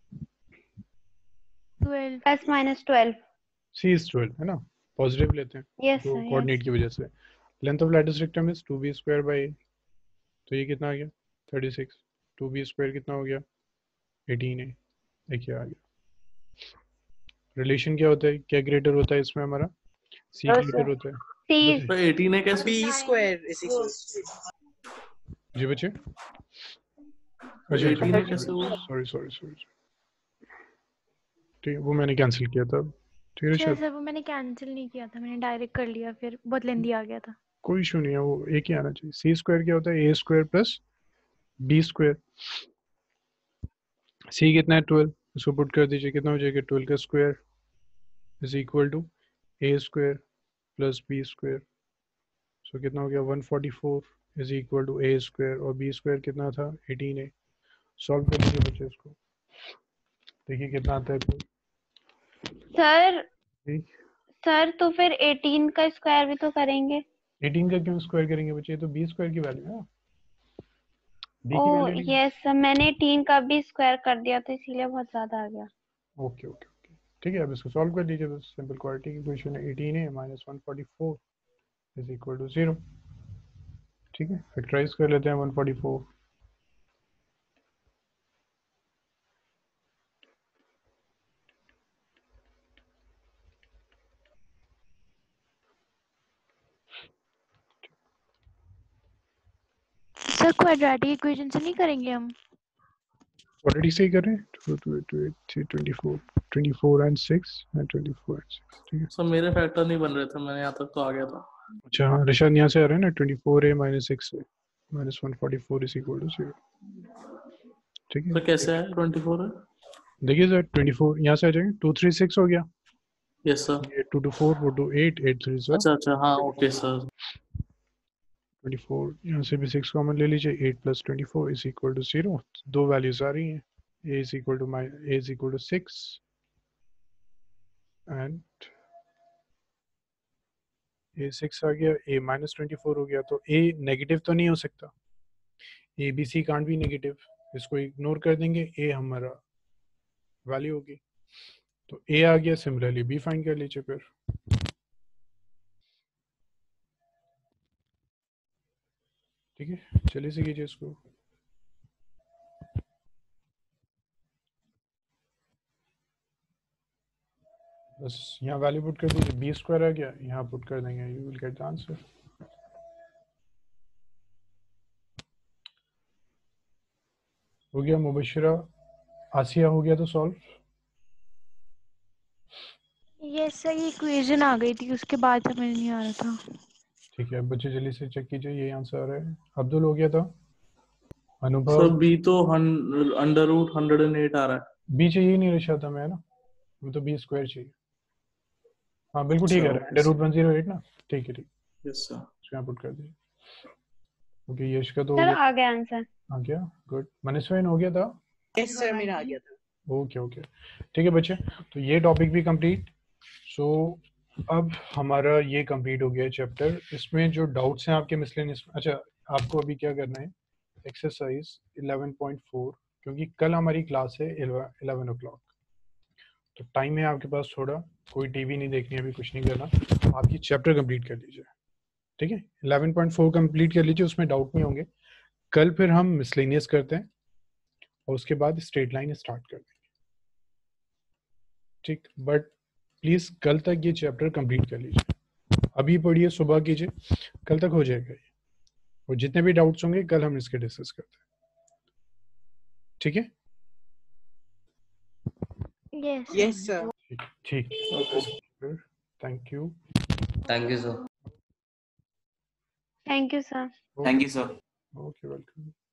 twelve plus minus twelve. C is twelve है ना, पॉजिटिव लेते हैं यस तो सर कोऑर्डिनेट की वजह से। Length of latus rectum is two B square by, तो ये कितना आ गया thirty six. Two B square कितना हो गया एटीन है। देखिए आ गया। रिलेशन क्या होता है, क्या ग्रेटर होता है इसमें हमारा सी ग्रेटर होता है। सी तो एटीन है कैसे? b square is equal जी बच्चे तो अच्छा एटीन है अच्छा कैसे हुआ? सॉरी सॉरी सॉरी ठीक है, वो मैंने कैंसिल किया था। ठीक है सर शायद सर वो मैंने कैंसिल नहीं किया था, मैंने डायरेक्ट कर लिया, फिर बहुत लेंदी आ गया था। कोई इशू नहीं है, वो एक ही आना चाहिए। सी स्क्वायर क्या होता है a square plus B square. C कितना है ट्वेल्व, इसको पुट कर दीजिए कितना हो जाएगा ट्वेल्व का square is equal to A square plus B square. So कितना हो गया one forty four is equal to A square और बी स्क्वायर कितना था एटीन है। सॉल्व कर लीजिए बच्चे इसको, देखिए कितना आता है तो। सर ठीक, सर तो फिर एटीन का स्क्वायर भी तो करेंगे। एटीन का क्यों स्क्वायर करेंगे बच्चे, ये तो बी स्क्वायर की वैल्यू है ना, बी की ओ वैल्यू नहीं। यस सर, मैंने एटीन का भी स्क्वायर कर दिया तो इसीलिए बहुत ज्यादा आ गया। ओके ओके ओके ठीक है, अब इसको सॉल्व कर लीजिए बस। सिंपल क्वाड्रेटिक इक्वेशन है एटीन है minus one forty four is equal to zero. ठीक है, फैक्टराइज कर लेते हैं one forty four. Sir quadratic equation से नहीं करेंगे हम? क्वाड्रेटिक से ही कर रहे हैं two two two eight three twenty four twenty four and six and twenty four and six. ठीक है, सर मेरे फैक्टर नहीं बन रहे थे, मैंने यहाँ तक तो आ गया था। अच्छा हाँ ऋषाद यहाँ से आ रहे हैं ना twenty four a minus six a minus one forty four is equal to zero. ठीक है, तो कैसे है ट्वेंटी फोर है? देखिए सर ट्वेंटी फोर यहाँ से आ जाएंगे टू थ्री सिक्स हो गया, यस सर। ये two two four four two eight eight three sir अच्छा अच्छा हाँ ओके सर। ट्वेंटी फोर यहाँ से भी सिक्स कॉमन ले लीजिए, eight plus twenty four is equal to zero. दो वैल्यूज आ रही हैं, a is equal to minus a is equal to six and a six आ गया, ए माइनस ट्वेंटी फोर हो गया। तो ए नेगेटिव तो नहीं हो सकता, a b c can't be negative, इसको इग्नोर कर देंगे, ए हमारा वैल्यू होगी तो ए आ गया। सिमिलरली बी फाइंड कर लीजिए फिर। ठीक है, चलिए से कीजिए इसको। बस यहाँ वैल्यू पुट कर दीजिए, बी स्क्वायर आ गया, यहाँ पुट कर देंगे, you will get the answer. हो गया मुबशिरा, आसिया हो गया तो सॉल्व। यस सर, ये इक्वेशन आ गई थी उसके बाद समझ नहीं आ रहा था। ठीक है, बच्चे जल्दी से चेक कीजिए, ये आंसर आ रहा है। अब्दुल हो गया था, अनुभव सर बी तो under root hundred and eight आ रहा है। बी चाहिए नहीं रशा था मैं ना, वो तो बी स्क्वायर चाहिए। हाँ बिल्कुल ठीक है, under root one zero eight ना, ठीक है ठीक है, यस सर। यहाँ पुट कर दीजिए। ओके यश का तो हो सर गया, आ गया आंसर। आ गया गुड। मनस्विन हो गया था, yes sir मेरा आ गया था। ओके ओके ठीक है बच्चे, तो ये टॉपिक भी कंप्लीट। सो अब हमारा ये कंप्लीट हो गया चैप्टर। इसमें जो डाउट्स हैं आपके मिसलेनियस, अच्छा आपको अभी क्या करना है, एक्सरसाइज इलेवन पॉइंट फोर, क्योंकि कल हमारी क्लास है इलेवन ओ क्लॉक, तो टाइम है आपके पास थोड़ा, कोई टीवी नहीं देखनी, अभी कुछ नहीं करना, आप ये चैप्टर कंप्लीट कर लीजिए। ठीक है, इलेवन पॉइंट फोर कंप्लीट कर लीजिए, उसमें डाउट नहीं होंगे। कल फिर हम मिसलेनियस करते हैं और उसके बाद स्ट्रेट लाइन स्टार्ट कर देंगे। ठीक, बट प्लीज कल तक ये चैप्टर कंप्लीट कर लीजिए, अभी पढ़िए सुबह कीजिए, कल तक हो जाएगा ये, और जितने भी डाउट्स होंगे कल हम इसके डिस्कस करते हैं। ठीक है, यस yes sir ठीक, thank you. Thank you sir. Thank you sir. Thank you sir. Okay welcome.